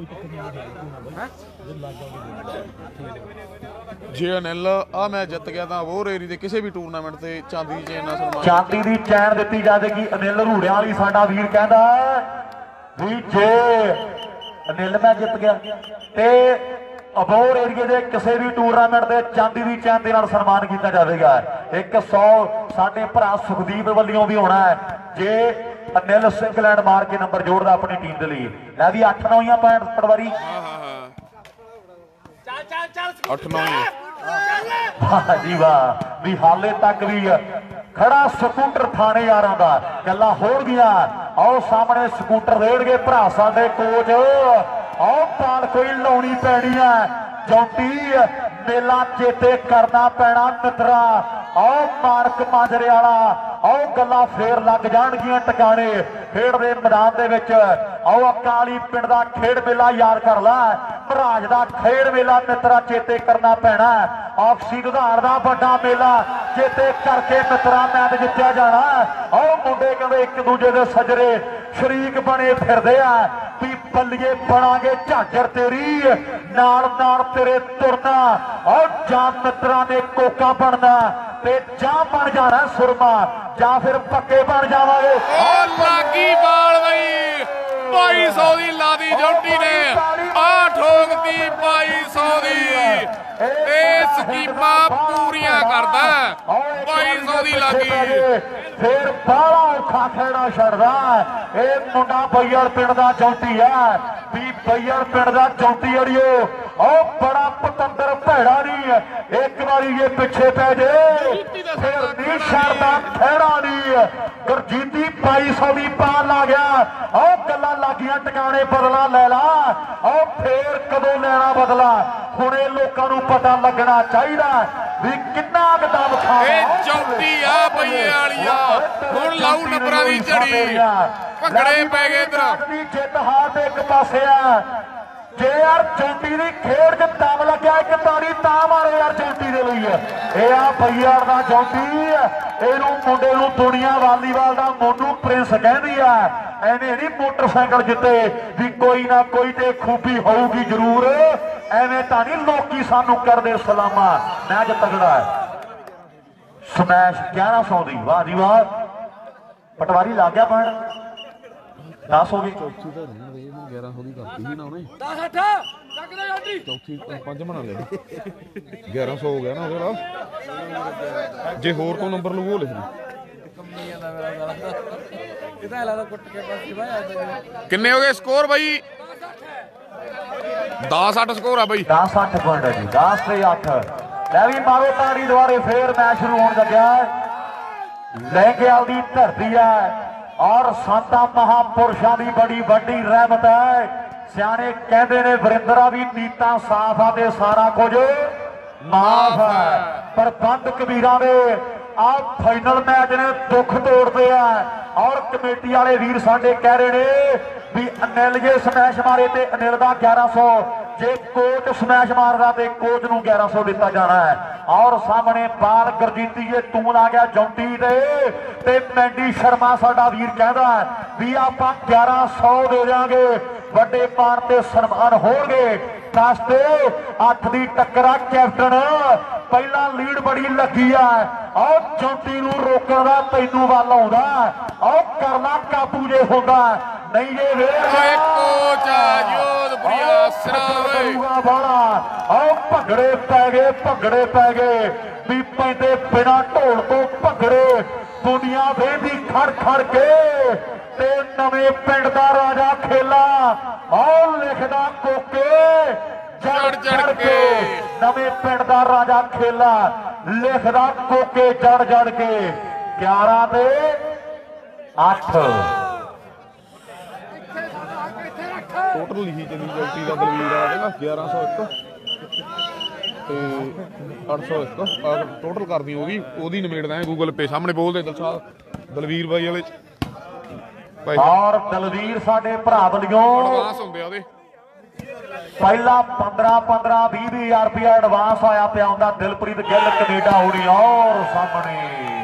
जे अनिल आ मैच जित गया तो वो रेरी के किसी भी टूरनामेंट से चांदी की चेन सन्मान चांदी की चैन दी जाएगी अनिल रूड़े वाली साडा वीर कहता भी जे अनिल मैच जित गया ते अबोर एरिए के किसी भी टूरनामेंट के चांदी की चैन के नाल सन्मान किया जाएगा एक सौ साडे भरा सुखदीप वालों भी होना है जे अनिल सिंगल हैंड मार के नंबर जोड़ता अपनी टीम के लिए लै भी अठ नौ ही पॉइंट पटवारी अठ नौ वाह जी वाह भी हाले तक भी खड़ा स्कूटर थाने यार गल्ला हो गया आओ सामने स्कूटर रेड़गे भरा साडे कोच आओ पाल कोई लाउनी पैनी है चौंटी मेला चेते करना पैना मित्रा आओ मार्क माजरे वाला आओ गल्ला फेर लग जाणगियां टकाने खेड दे मैदान दे विच आओ अकाली पिंड दा खेड मेला याद कर ला महाराज दा खेड मेला मित्रा चेते करना पैना ऑक्सी दुधार दा बड़ा मेला चेते करके मित्रा मैच जित्तिया जाना आओ मुंडे कहंदे एक दूजे दे सजरे शरीक बने फिरदे आ भी बल्लिए बनांगे झाजर तेरी नाल नाल तेरे तुरना और जां मित्रा ने कोका बनना ते जां बन जाना सुरमा जां फिर पक्के बन जावांगे लागी बाल बई बाई सौ की लादी जोटी ने आ ठोकती बाई सौ की स्कीमा पूरियां करदा बाई सौ की लागी फिर बाला औखा खेड़ा छड़दा ए मुंडा बैयर पिंड दा चौंटी है भी बैयर पिंड दा चौंटी अड़ियो ओ बड़ा पतंदर भैड़ा नहीं है एक बारी ये पीछे पै जे फिर नहीं छड़दा खेड़ा नहीं गुरजीती बाई सौ की पाल ला गया ओ गल्लां लागियां टकाने बदला ले ला ओ फिर कदों लेना बदला हुणे लोकां नूं पता लगना चाहिए भी कितना दम खा चौंटी आ पईए वाली आ हुण लाऊ नंबरां दी झड़ी भंगड़े पै गए इधर जित हार एक पासे आ जे यार चौंटी की खेड च दम लग्या एक ताड़ी ता मारो यार चौंटी दे लई ए आ बैयर दा चौंटी इहनूं मुंडे नूं दुनिया वालीबाल दा मोनू प्रिंस कहंदी आ एवें नहीं मोटरसाइकिल जिते भी कोई ना कोई ते खूबी होगी जरूर एवें तां नहीं लोकी सानू करदे सलामा मैच तगड़ा है स्मैश ग्यारह सौ दी वाह जी वाह पटवारी ला गया पॉइंट दस हो गई चौथी तो ग्यारह सौ की करती ही ना उन्हें चौथी पांच बना लिया ग्यारह सौ हो गया ना ਉਹਦਾ ਜੇ ਹੋਰ ਕੋਈ ਨੰਬਰ ਲਊ ਉਹ ਲਿਖ ਕਿੰਨੇ ਹੋ ਗਏ ਸਕੋਰ ਬਾਈ दस अठ स्कोर है भाई दस अठ पॉइंट है जी दस से अठ लै भी मारो ताड़ी दुआरे फिर मैच शुरू होने लग्या लहंगेवाल की धरती है और संतां महापुरुषों की बड़ी वड्डी रहमत है सियाने कहते ने वरिंदरा भी नीतां साफ आ ते सारा कुछ माफ है पर बंद कबीरा ने आप फाइनल मैच ने दुख तोड़ते हैं और कमेटी वाले वीर साडे कह रहे ने भी अनिल जे स्मैश मारे ते अनिल दा ग्यारह सौ जे कोच स्मैश मारदा ते कोच नूं ग्यारह सौ दिता जाना है और सामने बाल गुरजीती जे तू ला गया जौंटी दे ते मैंडी शर्मा साडा वीर कहदा भी आपां ग्यारह सौ दे देंगे वड्डे मान ते सन्मान होणगे दस ते अठ दी टक्कर कैप्टन पहला लीड बड़ी लगी है और चौंटी नूं रोकण दा तैनूं वल आउंदा और करना काबू जे होंदा नहीं जे वे कोच जोधपुरिया सिरा बाला और भगड़े पै गए भगड़े पै गए भी पैंदे बिना ढोल तो भगड़े दुनिया वेंदी खड़ खड़ के ते नवे पिंड दा राजा खेला और लिखदा कोके जड़ जड़ के नवे पिंड दा राजा खेला लिखदा कोके जड़ जड़ के ग्यारह दे ਅੱਠ। ਟੋਟਲ ਲਿਖੀ ਚਲੀ ਜੌਟੀ ਦਾ ਦਲਵੀਰ ਆ ਕਹਿੰਦਾ ਗਿਆਰਾਂ ਸੌ ਇੱਕ ਤੇ ਅੱਠ ਸੌ ਇੱਕ ਟੋਟਲ ਕਰਦੀ ਉਹ ਵੀ ਉਹਦੀ ਨਿਬੇੜਦਾ ਗੂਗਲ ਪੇ ਸਾਹਮਣੇ ਬੋਲਦੇ ਦਲਸਾਦ ਦਲਵੀਰ ਬਾਈ ਵਾਲੇ ਔਰ ਦਲਵੀਰ ਸਾਡੇ ਭਰਾ ਵੱਲੋਂ ਐਡਵਾਂਸ ਹੁੰਦੇ ਆ ਉਹਦੇ ਪਹਿਲਾ ਪੰਦਰਾਂ ਪੰਦਰਾਂ ਵੀਹ ਵੀਹ ਹਜ਼ਾਰ ਰੁਪਇਆ ਐਡਵਾਂਸ ਆਇਆ ਪਿਆ ਹੁੰਦਾ ਦਿਲਪ੍ਰੀਤ ਗਿੱਲ ਕੈਨੇਡਾ ਹੋਣੀ। ਔਰ ਸਾਹਮਣੇ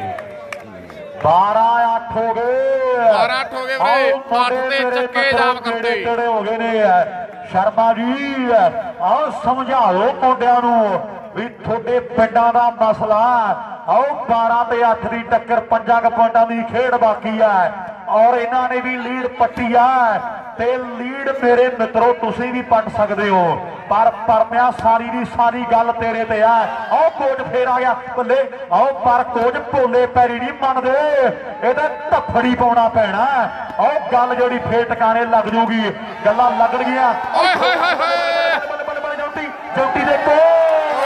ਬਾਰਾਂ ਅੱਠ ਹੋ ਗਏ ਬਾਰਾਂ ਅੱਠ ਹੋ ਗਏ ਵੀਰੇ ਅੱਠ ਤੇ ਚੱਕੇ ਜਾਮ ਕਰਦੇ ਕਿਹੜੇ ਹੋ ਗਏ ਨੇ ਸ਼ਰਮਾ ਜੀ। ਆਓ ਸਮਝਾਓ ਮੁੰਡਿਆਂ ਨੂੰ ਵੀ ਤੁਹਾਡੇ ਪਿੰਡਾਂ ਦਾ ਮਸਲਾ। ਆਓ ਬਾਰਾਂ ਤੇ ਅੱਠ ਦੀ ਟੱਕਰ ਪੰਜਾਂ ਕੁ ਪੁਆਇੰਟਾਂ ਦੀ ਖੇਡ ਬਾਕੀ ਹੈ ਔਰ ਇਹਨਾਂ ਨੇ ਵੀ ਲੀਡ ਪੱਟੀ ਆ ਤੇ ਲੀਡ ਮੇਰੇ ਮਿੱਤਰੋ ਤੁਸੀਂ ਵੀ ਪੱਟ ਸਕਦੇ ਹੋ ਪਰ ਪਰਮਿਆ ਸਾਰੀ ਦੀ ਸਾਰੀ ਗੱਲ ਤੇਰੇ ਤੇ ਆ। ਆਓ ਕੋਚ ਫੇਰ ਆ ਗਿਆ ਬੱਲੇ। ਆਓ ਪਰ ਕੋਚ ਭੋਲੇ ਪੈਰੀ ਨਹੀਂ ਮੰਨਦੇ ਇਹਦਾ ਧੱਫੜੀ ਪਾਉਣਾ ਪੈਣਾ। ਆਓ ਗੱਲ ਜਿਹੜੀ ਫੇਰ ਟਿਕਾਣੇ ਲੱਗ ਜੂਗੀ ਗੱਲਾਂ ਲੱਗਣਗੀਆਂ। ਓਏ ਹੋਏ ਹੋਏ ਹੋਏ ਜੌਂਟੀ ਜੌਂਟੀ ਦੇ ਕੋਚ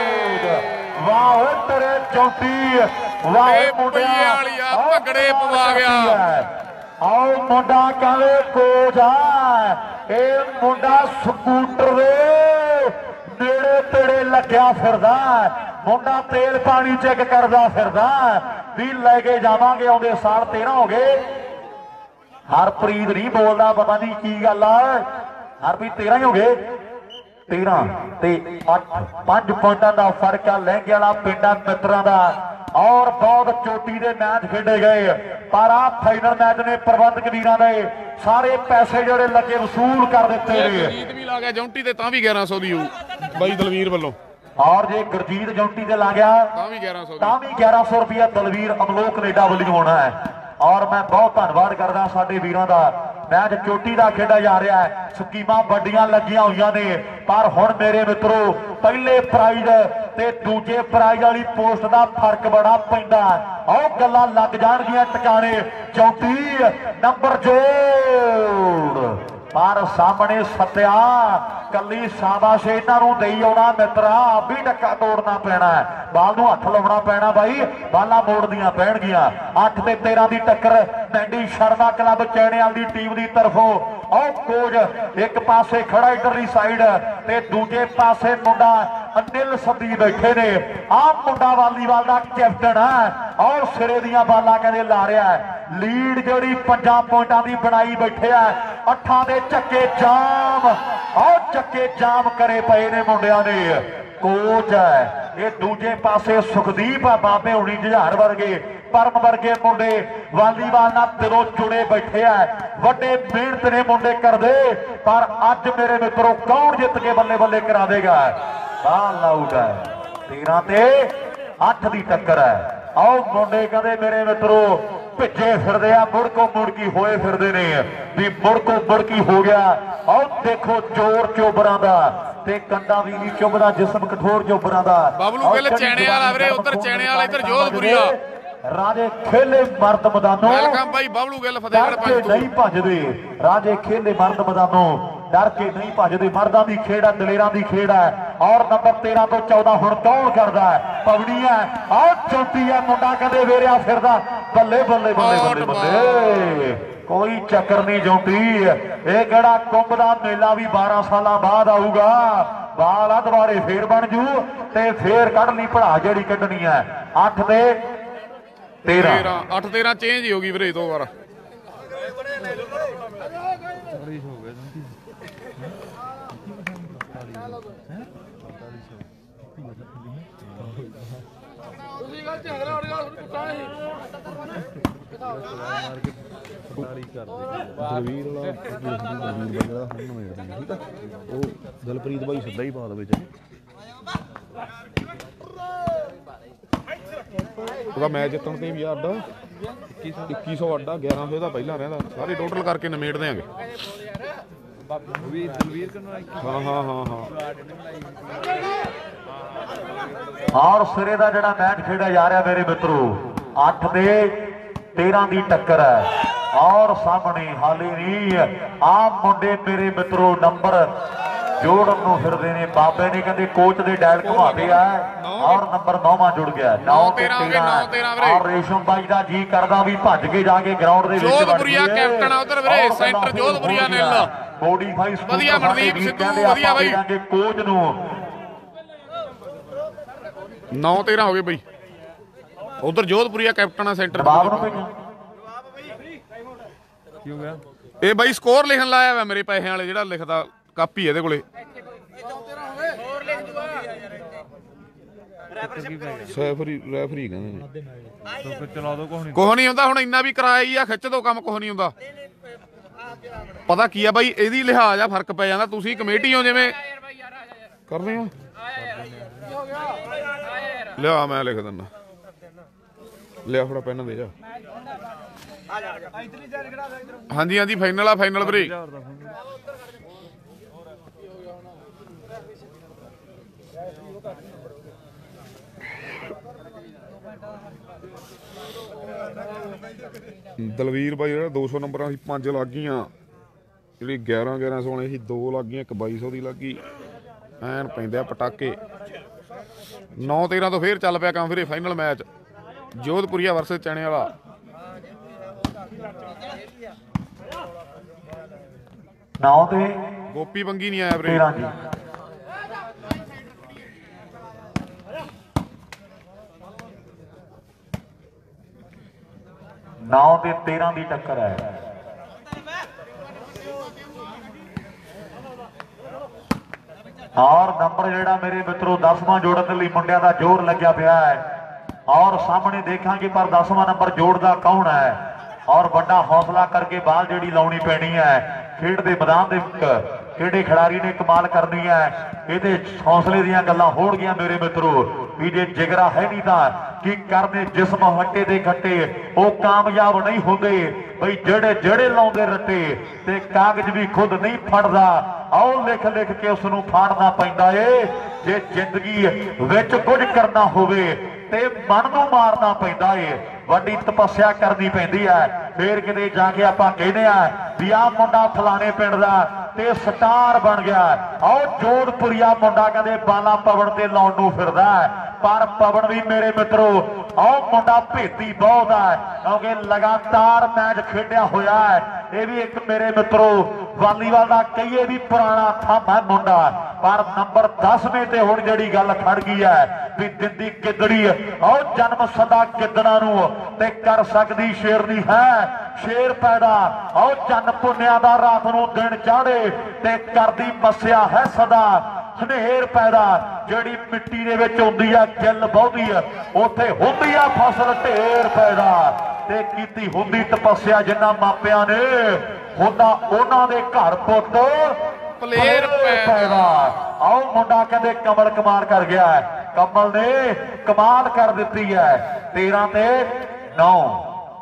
ਵਾਹ ਓਏ ਤੇਰੇ ਜੌਂਟੀ ਵਾਹ ਮੁੰਡਿਆਂ ਵਾਲੀ ਆ ਭਗੜੇ ਪਵਾ ਗਿਆ। ਆਓ ਮੁੰਡਾ ਕਹਿੰਦੇ ਕੋਚ ਆ ਇਹ ਮੁੰਡਾ ਸਕੂਟਰ ਦੇ ਨੇੜੇ ਤੇੜੇ ਲੱਗਿਆ ਫਿਰਦਾ ਮੁੰਡਾ ਤੇਲ ਪਾਣੀ ਚੈੱਕ ਕਰਦਾ ਫਿਰਦਾ ਵੀ ਲੈ ਕੇ ਜਾਵਾਂਗੇ ਆਉਂਦੇ ਸਾਲ ਤੇਰਾਂ ਹੋ ਗਏ। ਹਰਪ੍ਰੀਤ ਨਹੀਂ ਬੋਲਦਾ ਪਤਾ ਨਹੀਂ ਕੀ ਗੱਲ ਆ ਹਰਪ੍ਰੀਤ ਤੇਰਾਂ ਹੀ ਹੋ ਗਏ ਤੇਰਾਂ ਤੇ ਅੱਠ ਪੰਜ ਪੁਆਇੰਟਾਂ ਦਾ ਫਰਕ ਆ ਲਹਿੰਗੇ ਵਾਲਾ ਪਿੰਡਾਂ ਮਿੱਤਰਾਂ ਦਾ। ਔਰ ਬਹੁਤ ਚੋਟੀ ਦੇ ਮੈਚ ਖੇਡੇ ਗਏ ਪਰ ਆ ਫਾਈਨਲ ਮੈਚ ਨੇ ਪ੍ਰਬੰਧਕ ਵੀਰਾਂ ਦੇ ਸਾਰੇ ਪੈਸੇ ਜਿਹੜੇ ਲੱਗੇ ਵਸੂਲ ਕਰ ਦਿੱਤੇ ਨੇ। ਗੁਰਜੀਤ ਵੀ ਲਾ ਗਿਆ ਜੌਂਟੀ ਤੇ ਤਾਂ ਵੀ ਗਿਆਰਾਂ ਸੌ ਦੀ ਹੋਊ ਬਾਈ ਦਲਵੀਰ ਵੱਲੋਂ। ਔਰ ਜੇ ਗੁਰਜੀਤ ਜੌਂਟੀ ਤੇ ਲਾ ਗਿਆ ਤਾਂ ਵੀ ਗਿਆਰਾਂ ਸੌ ਤਾਂ ਵੀ ਗਿਆਰਾਂ ਸੌ ਰੁਪਇਆ ਦਲਵੀਰ ਅਮਲੋਕ ਕੈਨੇਡਾ ਵੱਲੋਂ ਹੋਣਾ ਹੈ। ਔਰ ਮੈਂ ਬਹੁਤ ਧੰਨਵਾਦ ਕਰਦਾ ਸਾਡੇ ਵੀਰਾਂ ਦਾ। ਮੈਚ ਚੋਟੀ ਦਾ ਖੇਡਿਆ ਜਾ ਰਿਹਾ ਹੈ ਸਕੀਮਾਂ ਵੱਡੀਆਂ ਲੱਗੀਆਂ ਹੋਈਆਂ ਨੇ ਪਰ ਹੁਣ ਮੇਰੇ ਮਿੱਤਰੋ ਪਹਿਲੇ ਪ੍ਰਾਈਜ਼ ਤੇ ਦੂਜੇ ਪ੍ਰਾਈਜ਼ ਵਾਲੀ ਪੋਸਟ ਦਾ ਫਰਕ ਬੜਾ ਪੈਂਦਾ। ਆਓ ਗੱਲਾਂ ਲੱਗ ਜਾਣਗੀਆਂ ਟਿਕਾਣੇ। ਚੌਂਤੀ ਨੰਬਰ ਜੋੜ ਪਰ ਸਾਹਮਣੇ ਸੱਤਿਆ ਕੱਲੀ ਸ਼ਾਬਾਸ਼ ਇਹਨਾਂ ਨੂੰ ਦੇਈ ਆਉਣਾ ਮਿੱਤਰਾ ਵੀ ਟੱਕਾ ਤੋੜਨਾ ਪੈਣਾ ਬਾਲ ਨੂੰ ਹੱਥ ਲਾਉਣਾ ਪੈਣਾ ਬਾਈ ਬਾਲਾਂ ਮੋੜਦੀਆਂ ਪੈਣਗੀਆਂ। ਅੱਠ ਤੇ ਤੇਰਾਂ ਦੀ ਟੱਕਰ ਮੈਂਡੀ ਸ਼ਰਮਾ ਕਲੱਬ ਚੈਣਿਆਲ ਦੀ ਟੀਮ ਦੀ ਤਰਫੋਂ। ਆਓ ਕੋਚ ਇੱਕ ਪਾਸੇ ਖੜਾ ਇਧਰਲੀ ਸਾਈਡ ਤੇ ਦੂਜੇ ਪਾਸੇ ਮੁੰਡਾ ਅਨਿਲ ਸੱਦੀ ਬੈਠੇ ਨੇ। ਆਹ ਮੁੰਡਾ ਵਾਲੀਬਾਲ ਦਾ ਕੈਪਟਨ ਹੈ ਔਰ ਸਿਰੇ ਦੀਆਂ ਬਾਲਾਂ ਕਹਿੰਦੇ ਲਾ ਰਿਹਾ ਲੀਡ ਜਿਹੜੀ ਪੰਜਾਂ ਪੁਆਇੰਟਾਂ ਦੀ ਬਣਾਈ ਬੈਠੇ ਆ। ਅੱਠਾਂ ਦੇ ਚੱਕੇ ਜਾਮ ਆਹ ਚੱਕੇ ਜਾਮ ਕਰੇ ਪਏ ਨੇ ਮੁੰਡਿਆਂ ਨੇ। ਕੋਚ ਹੈ ਇਹ ਦੂਜੇ ਪਾਸੇ ਸੁਖਦੀਪ ਆ ਬਾਬੇ ਹੁਣੀ ਜੁਝਾਰ ਵਰਗੇ ਪਰਮ ਵਰਗੇ ਮੁੰਡੇ ਵਾਲੀਬਾਲ ਨਾਲ ਦਿਲੋਂ ਜੁੜੇ ਬੈਠੇ ਆ। ਵੱਡੇ ਮਿਹਨਤ ਨੇ ਮੁੰਡੇ ਕਰਦੇ ਪਰ ਅੱਜ ਮੇਰੇ ਮਿੱਤਰੋ ਕੌਣ ਜਿੱਤ ਕੇ ਬੱਲੇ ਬੱਲੇ ਕਰਾ ਦੇਗਾ। ਬਾਲ ਆਊਟ ਹੈ ਤੇਰਾਂ ਤੇ ਅੱਠ ਦੀ ਟੱਕਰ ਹੈ। ਆਓ ਮੁੰਡੇ ਕਹਿੰਦੇ ਮੇਰੇ ਮਿੱਤਰੋ ਭਿੱਜੇ ਫਿਰਦੇ ਆ ਮੁੜਕੋ ਮੁੜਕੀ ਹੋਏ ਫਿਰਦੇ ਨੇ ਵੀ ਮੁੜਕੋ ਮੁੜਕੀ ਹੋ ਗਿਆ। ਆਓ ਦੇਖੋ ਜ਼ੋਰ ਚੋਬਰਾਂ ਦਾ ਤੇ ਕੰਡਾ ਵੀ ਨਹੀਂ ਚੁੱਭਦਾ ਜਿਸਮ ਕਠੋਰ ਚੋਬਰਾਂ ਦਾ। ਬਬਲੂ ਗਿੱਲ ਚੈਣੇ ਵਾਲਾ ਵੀਰੇ ਉਧਰ ਚੈਣੇ ਵਾਲਾ ਇੱਧਰ ਜੋਧਪੁਰੀਆ ਰਾਜੇ ਖੇਲੇ ਮਰਦ ਮੈਦਾਨੋਂ ਵੈਲਕਮ ਭਾਈ ਬਬਲੂ ਗਿੱਲ ਫਤਿਹਗੜ੍ਹ ਪੰਜ ਤੋਂ ਨਹੀਂ ਭੱਜਦੇ ਰਾਜੇ ਖੇਲੇ ਮਰਦ ਮੈਦਾਨੋਂ ਡਰ ਕੇ ਨਹੀਂ ਭੱਜਦੇ। ਮਰਦਾਂ ਦੀ ਖੇਡ ਹੈ ਦਲੇਰਾਂ ਦੀ ਖੇਡ ਹੈ। ਔਰ ਨੰਬਰ ਤੇਰਾਂ ਤੋਂ ਚੌਦਾਂ ਹੁਣ ਕੌਣ ਕਰਦਾ ਹੈ ਪਵਣੀ ਹੈ ਆਹ ਚੌਂਤੀ ਹੈ ਮੁੰਡਾ ਕਦੇ ਵੇਰਿਆ ਫਿਰਦਾ ਬੱਲੇ ਬੱਲੇ ਬੱਲੇ ਬੱਲੇ ਬੱਲੇ ਕੋਈ ਚੱਕਰ ਨਹੀਂ ਜੌਂਟੀ ਇਹ ਕਿਹੜਾ ਕੁੰਭ ਦਾ ਮੇਲਾ ਵੀ ਬਾਰਾਂ ਸਾਲਾਂ ਬਾਅਦ ਆਊਗਾ। ਬਾਲ ਆ ਦੁਬਾਰੇ ਫੇਰ ਬਣ ਜੂ ਤੇ ਫੇਰ ਕੱਢ ਲਈ ਭੜਾ ਜਿਹੜੀ ਕੱਢਣੀ ਹੈ। ਅੱਠ ਤੇ ਤੇਰਾਂ ਅੱਠ ਤੇਰਾਂ ਚੇਂਜ ਹੀ ਹੋ ਗਈ ਵੀਰੇ ਦੋ ਵਾਰ। ਦਲਵੀਰ ਵਾਲਾ ਦਲਵੀਰ ਵਾਲਾ ਠੀਕ ਆ ਉਹ ਦਲਪ੍ਰੀਤ ਬਾਈ ਸਿੱਧਾ ਹੀ ਪਾ ਦੇਵੇ ਚਾਹੇ ਉਹਦਾ ਮੈਚ ਜਿੱਤਣ ਤੇ ਵੀ ਅੱਡਾ ਇੱਕੀ ਸੌ ਅੱਡਾ ਗਿਆਰਾਂ ਸੌ ਦਾ ਪਹਿਲਾਂ ਰਹਿੰਦਾ ਸਾਰੇ ਟੋਟਲ ਕਰਕੇ ਨਿਮੇੜ ਦੇਾਂਗੇ। ਹਾਂ ਹਾਂ ਹਾਂ ਹਾਂ ਔਰ ਸਿਰੇ ਦਾ ਜਿਹੜਾ ਮੈਚ ਖੇਡਿਆ ਜਾ ਰਿਹਾ ਮੇਰੇ ਮਿੱਤਰੋ ਅੱਠ ਤੇ ਤੇਰਾਂ ਦੀ ਟੱਕਰ ਹੈ। ਔਰ ਸਾਹਮਣੇ ਹਾਲੇ ਨਹੀਂ ਆ ਮੁੰਡੇ ਮੇਰੇ ਮਿੱਤਰੋ ਨੰਬਰ जोड़न ਨੂੰ ਫਿਰਦੇ ਨੇ ਬਾਬੇ ਨੇ ਕਹਿੰਦੇ ਕੋਚ ਦੇ ਡਾਇਲ ਘੁਮਾਦੇ ਆ ਔਰ ਨੰਬਰ ਨੌਵਾਂ ਜੁੜ ਗਿਆ ਨੌ ਤੇ ਤੇਰਾਂ ਔਰ ਰੇਸ਼ਮ ਬਾਈ ਦਾ ਜੀ ਕਰਦਾ ਵੀ ਭੱਜ ਕੇ ਜਾ ਕੇ ਗਰਾਊਂਡ ਦੇ ਵਿੱਚ ਜੋਧਪੁਰੀਆ ਕੈਪਟਨ ਆ ਉਧਰ ਵੀਰੇ ਸੈਂਟਰ ਜੋਧਪੁਰੀਆ ਨੇ ਲਾ ਮੋਡੀਫਾਈ ਵਧੀਆ ਮਨਦੀਪ ਸਿੱਧੂ ਵਧੀਆ ਬਾਈ ਕੋਚ ਨੂੰ ਨੌ ਤੇਰਾਂ ਹੋ ਗਏ ਬਈ ਉਧਰ ਜੋਧਪੁਰੀਆ ਕੈਪਟਨ ਆ ਸੈਂਟਰ ਬਾਬ ਨੂੰ ਭੇਜਾਂ ਕੀ ਹੋ ਗਿਆ ਇਹ ਬਾਈ ਸਕੋਰ ਲਿਖਣ ਲਾਇਆ ਵਾ ਮੇਰੇ ਪੈਸਿਆਂ ਵਾਲੇ ਜਿਹੜਾ ਲਿਖਦਾ ਕਾਪੀ ਇਹਦੇ ਕੋਲੇ ਰੈਫਰੀ ਰੈਫਰੀ ਕਹਿੰਦੇ ਨੇ ਤੋ ਚਲਾ ਦੋ ਕੁਛ ਨਹੀਂ ਕੁਛ ਨਹੀਂ ਹੁੰਦਾ ਹੁਣ ਇੰਨਾ ਵੀ ਕਰਾਇਆ ਹੀ ਆ ਖਿੱਚ ਦੋ ਕੰਮ ਕੁਛ ਨਹੀਂ ਹੁੰਦਾ ਪਤਾ ਕੀ ਆ ਬਾਈ ਇਹਦੀ ਲਿਹਾਜ਼ ਆ ਫਰਕ ਪੈ ਜਾਂਦਾ ਤੁਸੀਂ ਕਮੇਟੀ ਹੋ ਜਿਵੇਂ ਕਰਦੇ ਹੋ ਲਿਆ ਮੈਂ ਲਿਖ ਦਿੰਦਾ ਲਿਆ ਫੜਾ ਪੈਨ ਦੇ ਜਾ ਹਾਂਜੀ ਹਾਂਜੀ ਫਾਈਨਲ ਆ ਫਾਈਨਲ ਵੀਰੇ ਦਲਵੀਰ ਬਾਈ ਜਿਹੜਾ ਦੋ ਸੌ ਨੰਬਰਾਂ ਸੀ ਪੰਜ ਲੱਗ ਗਈਆਂ ਜਿਹੜੀ ਗਿਆਰਾਂ ਗਿਆਰਾਂ ਸੌ ਵਾਲੇ ਸੀ ਦੋ ਲੱਗ ਗਈਆਂ ਇੱਕ ਬਾਈ ਸੌ ਦੀ ਲੱਗ ਗਈ ਐਨ ਪੈਂਦੇ ਆ ਪਟਾਕੇ ਨੌ ਤੇਰਾਂ ਤੋਂ ਫੇਰ ਚੱਲ ਪਿਆ ਕੰਮ ਵੀਰੇ ਫਾਈਨਲ ਮੈਚ ਜੋਧਪੁਰੀਆ ਵਰਸਸ ਚਣੇ ਵਾਲਾ ਨੌ ਤੇ ਗੋਪੀ ਬੰਗੀ ਨਹੀਂ ਆਇਆ ਵੀਰੇ ਤੇਰਾਂ ਜੀ ਨੌ ਤੇ ਤੇਰਾਂ ਦੀ ਟੱਕਰ ਹੈ ਔਰ ਨੰਬਰ ਜਿਹੜਾ ਮੇਰੇ ਮਿੱਤਰੋ ਦਸਵਾਂ ਜੋੜਨ ਲਈ ਮੁੰਡਿਆਂ ਦਾ ਜ਼ੋਰ ਲੱਗਿਆ ਪਿਆ ਹੈ ਔਰ ਸਾਹਮਣੇ ਦੇਖਾਂਗੇ ਪਰ ਦਸਵਾਂ ਨੰਬਰ ਜੋੜਦਾ ਕੌਣ ਹੈ ਔਰ ਵੱਡਾ ਹੌਸਲਾ ਕਰਕੇ ਬਾਲ ਜਿਹੜੀ ਲਾਉਣੀ ਪੈਣੀ ਹੈ ਖੇਡ ਦੇ ਮੈਦਾਨ ਦੇ ਵਿੱਚ ਕਿਹੜੇ ਖਿਡਾਰੀ ਨੇ ਕਮਾਲ ਕਰਨੀ ਹੈ ਇਹਦੇ ਹੌਸਲੇ ਦੀਆਂ ਗੱਲਾਂ ਹੋਣਗੀਆਂ ਮੇਰੇ ਮਿੱਤਰੋ ਵੀ ਜੇ ਜਿਗਰਾ ਹੈ ਨਹੀਂ ਤਾਂ ਕੀ ਕਰਦੇ ਜਿਸਮ ਹੱਟੇ ਦੇ ਘੱਟੇ ਉਹ ਕਾਮਯਾਬ ਨਹੀਂ ਹੁੰਦੇ ਬਈ ਜਿਹੜੇ ਜਿਹੜੇ ਲਾਉਂਦੇ ਰੱਟੇ ਤੇ ਕਾਗਜ਼ ਵੀ ਖੁਦ ਨਹੀਂ ਫੜਦਾ ਆਓ ਲਿਖ ਲਿਖ ਕੇ ਉਸ ਨੂੰ ਫਾੜਨਾ ਪੈਂਦਾ ਏ ਜੇ ਜ਼ਿੰਦਗੀ ਵਿੱਚ ਕੁਝ ਕਰਨਾ ਹੋਵੇ ਤੇ ਮਨ ਨੂੰ ਮਾਰਨਾ ਪੈਂਦਾ ਏ ਵੱਡੀ ਤਪੱਸਿਆ ਕਰਨੀ ਪੈਂਦੀ ਹੈ ਫੇਰ ਕਿਤੇ ਜਾ ਕੇ ਆਪਾਂ ਕਹਿੰਦੇ ਆ ਵੀ ਆਹ ਮੁੰਡਾ ਫਲਾਣੇ ਪਿੰਡ ਦਾ ਤੇ ਸਟਾਰ ਬਣ ਗਿਆ ਆਓ ਜੋਧਪੁਰੀਆ ਮੁੰਡਾ ਕਹਿੰਦੇ ਬਾਲਾ ਪਵਨ ਤੇ ਲਾਉਣ ਨੂੰ ਫਿਰਦਾ ਪਰ ਪਵਨ ਵੀ ਮੇਰੇ ਮਿੱਤਰੋ ਆਓ ਮੁੰਡਾ ਭੇਤੀ ਬਹੁਤ ਹੈ ਕਿਉਂਕਿ ਲਗਾਤਾਰ ਮੈਚ ਖੇਡਿਆ ਹੋਇਆ ਹੈ ਇਹ ਵੀ ਇੱਕ ਮੇਰੇ ਮਿੱਤਰੋ ਵਾਲੀਬਾਲ ਦਾ ਕਹੀਏ ਵੀ ਪੁਰਾਣਾ ਥੰਮ ਹੈ ਮੁੰਡਾ ਪਰ ਨੰਬਰ ਦਸਵੇਂ ਤੇ ਹੁਣ ਜਿਹੜੀ ਗੱਲ ਖੜ ਗਈ ਹੈ ਵੀ ਦਿੰਦੀ ਗਿੱਦੜੀ ਆਓ ਜਨਮ ਸਦਾ ਗਿੱਦੜਾਂ ਨੂੰ ਤੇ ਕਰ ਸਕਦੀ ਸ਼ੇਰਨੀ ਹੈ ਸ਼ੇਰ ਪੈਦਾ ਆਓ ਚੰਨ ਪੁੰਨਿਆਂ ਦਾ ਰਾਤ ਨੂੰ ਦਿਨ ਚਾੜੇ ਤੇ ਕਰਦੀ ਮੱਸਿਆ ਹੈ ਸਦਾ ਹਨੇਰ ਪੈਦਾ ਜਿਹੜੀ ਮਿੱਟੀ ਦੇ ਵਿੱਚ ਹੁੰਦੀ ਆ ਗਿੱਲ ਬਹੁਤੀ ਆ ਉੱਥੇ ਹੁੰਦੀ ਆ ਫਸਲ ਢੇਰ ਪੈਦਾ ਤੇ ਕੀਤੀ ਹੁੰਦੀ ਤਪੱਸਿਆ ਜਿਨ੍ਹਾਂ ਮਾਪਿਆਂ ਨੇ ਹੁੰਦਾ ਉਹਨਾਂ ਦੇ ਘਰ ਪੁੱਤ ਪਲੇਅਰ ਪੈਦਾ ਆਓ ਮੁੰਡਾ ਕਹਿੰਦੇ ਕਮਲ ਕਮਾਲ ਕਰ ਗਿਆ ਕਮਲ ਨੇ ਕਮਾਲ ਕਰ ਦਿੱਤੀ ਹੈ ਤੇਰਾਂ ਤੇ ਨੌ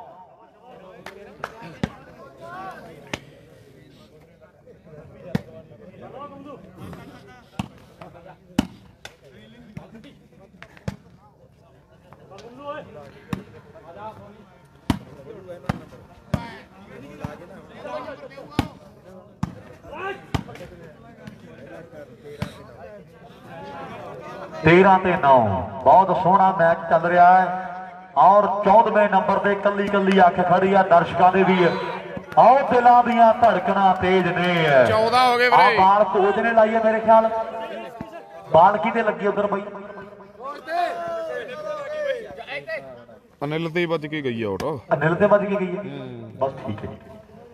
तेरह ते नौ बहुत सोहना मैच चल रहा है और चौदहवें नंबर से कली कली अख खड़ी है दर्शकों के भी आओ दिलों दियां धड़कना तेज ने चौदह हो गए वीरे बाल कोच ने लाई है मेरे ख्याल बाल की लगी उधर बई अनिल ते बज के गई आउट अनिल ते बज के गई है बस ठीक है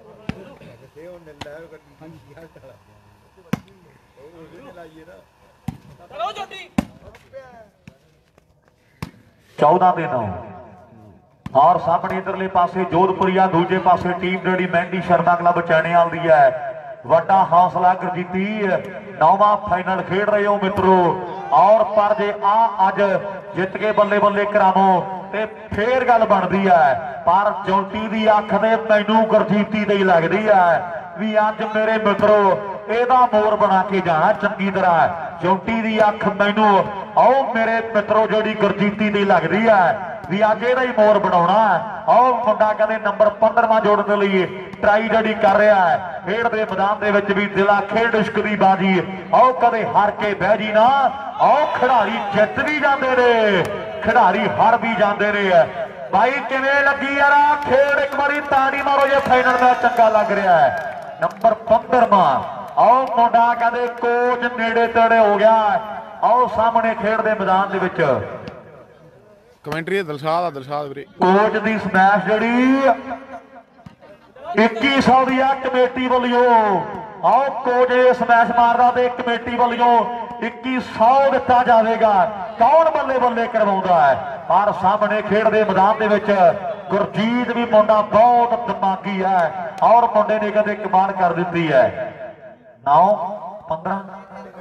चौदह के नौ और सामने इधरले पासे जोधपुरिया दूजे पासे टीम जेडी मेहंदी शर्मा क्लब चैनियाल दी है वड्डा हौसला गुरजीती नौवां फाइनल खेड रहे हो मित्रों और पर जे आ अज जित के बल्ले बल्ले करावो ते फिर गल बनती है पर जोटी की अख ने मैनू गुरजीती दी लगती है भी अज मेरे मित्रों एदा मोर बना के जाना चंगी तरह जोटी की अख मैनू आओ मेरे मित्रों जिहड़ी गुरजीती दी लगदी है भी अज इहदा ही मोर बनाउणा है। आओ मुंडा कहंदे नंबर पंद्रहवां जोड़न दे लई ट्राई जिहड़ी कर रहा है खेड दे मैदान दे विच भी दिला खेड इश्क दी बाजी। आओ कदे हार के बह जी ना, आओ खिडारी जित भी जांदे ने खिडारी हार भी जांदे ने। भाई किवें लगी यार खेड, एक बारी ताड़ी मारो जे फाइनल मैच चंगा लग रहा है। नंबर पंद्रहवां आओ मुंडा कहंदे कोच नेड़े तेड़े हो गया। आओ सामने खेड दे मैदान दे विच कमेंटरी दिलशाद आ दिलशाद वीरे कोच दी स्मैश जिहड़ी इक्की सौ दी आ कमेटी वल्लों। आओ कोच स्मैश मारदा ते कमेटी वल्लों इक्की सौ दिता जाएगा। कौन बल्ले बल्ले करवाउंदा है पर सामने खेड दे मैदान दे विच गुरजीत भी मुंडा बहुत दिमागी है और मुंडे ने कदे कमाल कर दी है। नौ पंद्रह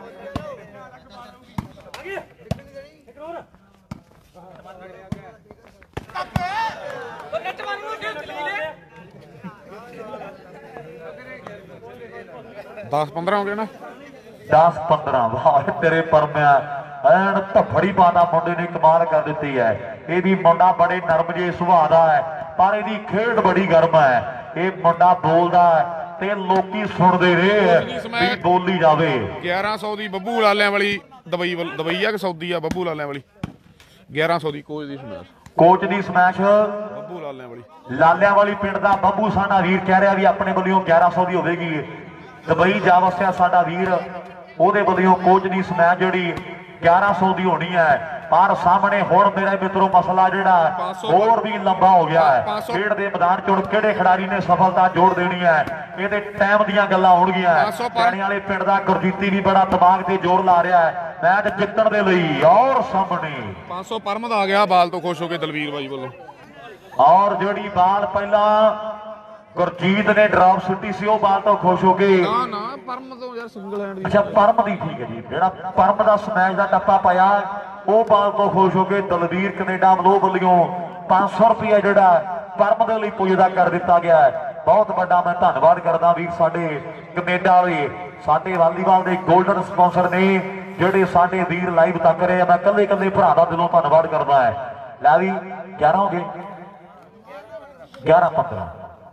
दस पंद्रह हो गए ना दस पंद्रह वाह तेरे परमिया एन धफड़ी पाता मुंडे ने कमाल कर दी है। ये भी मुंडा बड़े नरम जे सुभाव का है पर यदी खेड बड़ी गर्म है। ये मुंडा बोलदा है ते लोकी सुनदे रहे बोली जावे। ग्यारह सौ की बब्बू लालियां वाली दुबई दुबई आ कि सऊदी आ बब्बू लालियां वाली ग्यारह सौ की कोच की स्मैश कोच की स्मैश बब्बू लालियां वाली लालियां वाली पिंड का बब्बू साडा वीर कह रहा भी अपने वल्लों ग्यारह सौ की होगी। दुबई जा वसिया साडा वीर ਉਹਦੇ ਵੱਲੋਂ कोच की स्मैश जिहड़ी ग्यारह सौ की होनी है पर सामने हुण मेरे मित्रों मसला जिहड़ा होर भी लंबा हो गया है। खेड दे मैदान च हुण किहड़े खिडारी ने सफलता जोड़ देनी है इहदे टाइम दीयां गल्लां होणगीਆਂ। पैणे वाले पिंड दा गुरजीती भी बड़ा दिमाग ते जोर ला रहा है मैच जितण दे लई। और सामने पाँच सौ परमद आ गया बाल तो खुश हो के दलवीर बाई ਵੱਲੋਂ और जिहड़ी बाल पहला गुरजीत ने ड्रॉप सुट्टी सी बाल तो खुश हो गए। ना ना परम तो यार सिंगल हैंड अच्छा परम दी ठीक है जी जिहड़ा परम दा स्मैश दा टप्पा पाया वो बाल तो खुश हो गए। दलवीर कनेडा ਵੱਲੋਂ ਵੱਲੋਂ पाँच सौ रुपया जिहड़ा परम दे लई पुजदा कर दिता गया है। बहुत बड़ा मैं धन्नवाद करदा वीर साडे कनेडा वाले साडे वालीबाल दे गोल्डन स्पॉन्सर ने जिहड़े साडे वीर लाइव तक रहे। मैं कल्ले कल्ले भरा दा दिलों धन्नवाद करदा है। लै वी ग्यारह हो गए ग्यारह पंद्रह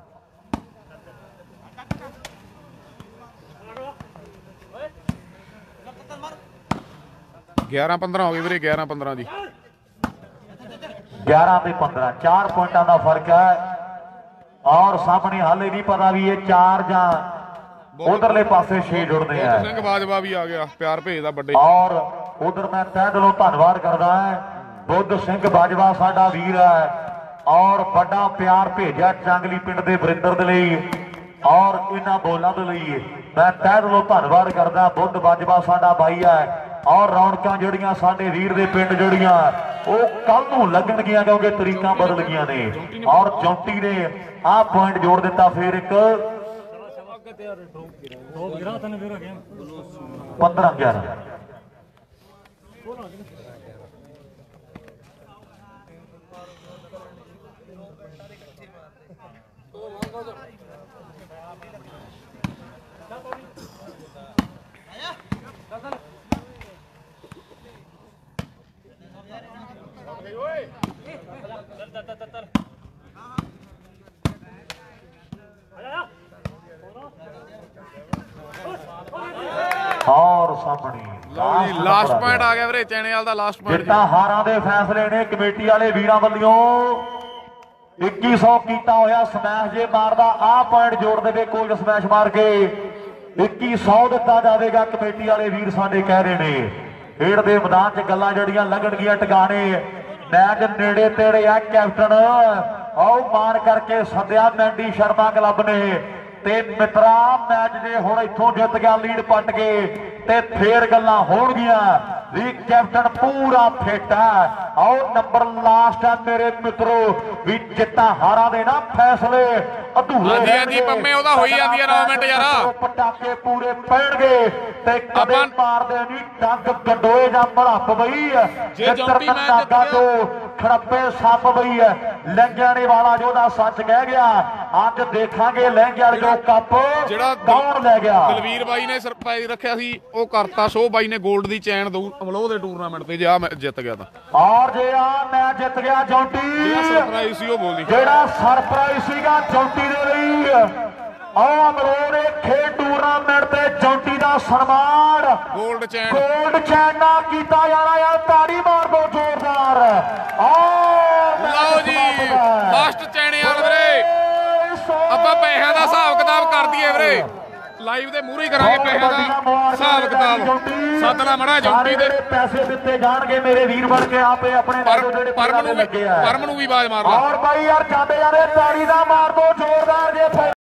ग्यारह पंद्रह हो गए वीरे ग्यारह पंद्रह जी ग्यारह से पंद्रह चार पॉइंटा का फर्क है। और सामने हाले नहीं पता भी ये चार जा उधरले पासे छे जुड़ने हैं। सिंह बाजवा भी आ गया प्यार भेजदा बड़े और उधर मैं तह दिलों धन्नवाद करदा है बुद्ध सिंह बाजवा साडा वीर है और बड़ा प्यार भेजा चांगली पिंड दे वरिंदर दे लई और इन्हां बोलां दे लई मैं तह दिलों धन्नवाद करदा। बुद्ध बाजवा साडा भाई है और रौनकां जिहड़ियां साडे वीर दे पिंड जिहड़ियां ਉਹ ਕੱਲ ਨੂੰ ਲੱਗਣਗੀਆਂ क्योंकि तरीका बदल गई ने। और चौंटी ने आ पॉइंट जोड़ दिता फिर एक पंद्रह ग्यारह और सामने लास्ट पॉइंट आ गया वीरे चैने वाल दा लास्ट पॉइंट जितना हारां दे फैसले ने कमेटी वाले वीरां वल्लों इक्की सौ कीता होया स्मैश जे मारदा आ पॉइंट जोड़ देवे कोच स्मैश मार के इक्की सौ दिता जाएगा। कमेटी वाले वीर साडे कह रहे ने खेड दे मैदान च गल्लां जड़ियां लगणगीਆਂ टिकाने मैच नेड़े तेड़े आ। कैप्टन आओ मान करके सद्या मैंडी शर्मा क्लब ने ते मित्रा मैच जे हुण इत्थों जित गया लीड पट के ते फिर गल्लां होणगीਆਂ भी कैप्टन पूरा फिट है। आओ नंबर लास्ट है मेरे मित्रों भी जित्ता हारा दे ना फैसले अधूरे हां जी पंमे ओदा होई जांदी है नौ मिनट यार पटाके पूरे पैणगे ते कदे मारदे नहीं डंग गंडोए जां भड़प बई जे जौंटी मैच जो खड़प्पे सप बई लंघियाने वाला जोदा सच कह गया। अज देखांगे लंघियाल जो कप जेड़ा कौन ले गया। दलवीर बाई ने सरप्राइज रखिया सी ओ करता शो बाई ने गोल्ड दी चैन ਅਮਲੋਹ ਦੇ ਟੂਰਨਾਮੈਂਟ ਤੇ ਜੇ ਆ ਮੈਂ ਜਿੱਤ ਗਿਆ ਤਾਂ ਔਰ ਜੇ ਆ ਮੈਚ ਜਿੱਤ ਗਿਆ ਜੌਂਟੀ, ਜਿਹੜਾ ਸਰਪ੍ਰਾਈਜ਼ ਸੀ ਉਹ ਬੋਲਦੀ ਜਿਹੜਾ ਸਰਪ੍ਰਾਈਜ਼ ਸੀਗਾ ਜੌਂਟੀ ਦੇ ਲਈ। ਆਹ ਅਮਲੋਹ ਦੇ ਖੇਡ ਟੂਰਨਾਮੈਂਟ ਤੇ ਜੌਂਟੀ ਦਾ ਸਨਮਾਨ ਗੋਲਡ ਚੈਨ ਗੋਲਡ ਚੈਨ ਨਾਲ ਕੀਤਾ ਜਾਣਾ ਯਾਰ, ਤਾੜੀ ਮਾਰ ਦੋ ਜ਼ੋਰਦਾਰ। ਆਹ ਲਓ ਜੀ ਫਸਟ ਚੈਨੇ ਵਾਲ ਵੀਰੇ, ਆਪਾਂ ਪੈਸਿਆਂ ਦਾ ਹਿਸਾਬ ਕਿਤਾਬ ਕਰ ਦਈਏ ਵੀਰੇ, ਲਾਈਵ ਦੇ ਮੂਹਰੇ ਕਰਾਂਗੇ ਪੈਸਿਆਂ ਦਾ ਹਿਸਾਬ ਕਿਤਾਬ। ਸੱਦ ਲਾ ਮੜਾ ਜੌਂਟੀ ਦੇ ਪੈਸੇ ਦਿੱਤੇ ਜਾਣਗੇ ਮੇਰੇ ਵੀਰ ਬਣ ਕੇ, ਆਪੇ ਆਪਣੇ ਜਿਹੜੇ ਪਰਮ ਨੂੰ ਲੱਗੇ ਆ। ਪਰਮ ਨੂੰ ਵੀ ਆਵਾਜ਼ ਮਾਰ ਲਾ। ਔਰ ਬਾਈ ਯਾਰ ਜਾਂਦੇ ਜਾਂਦੇ ਤਾੜੀ ਦਾ ਮਾਰ ਦੋ ਜ਼ੋਰਦਾਰ ਜੇ।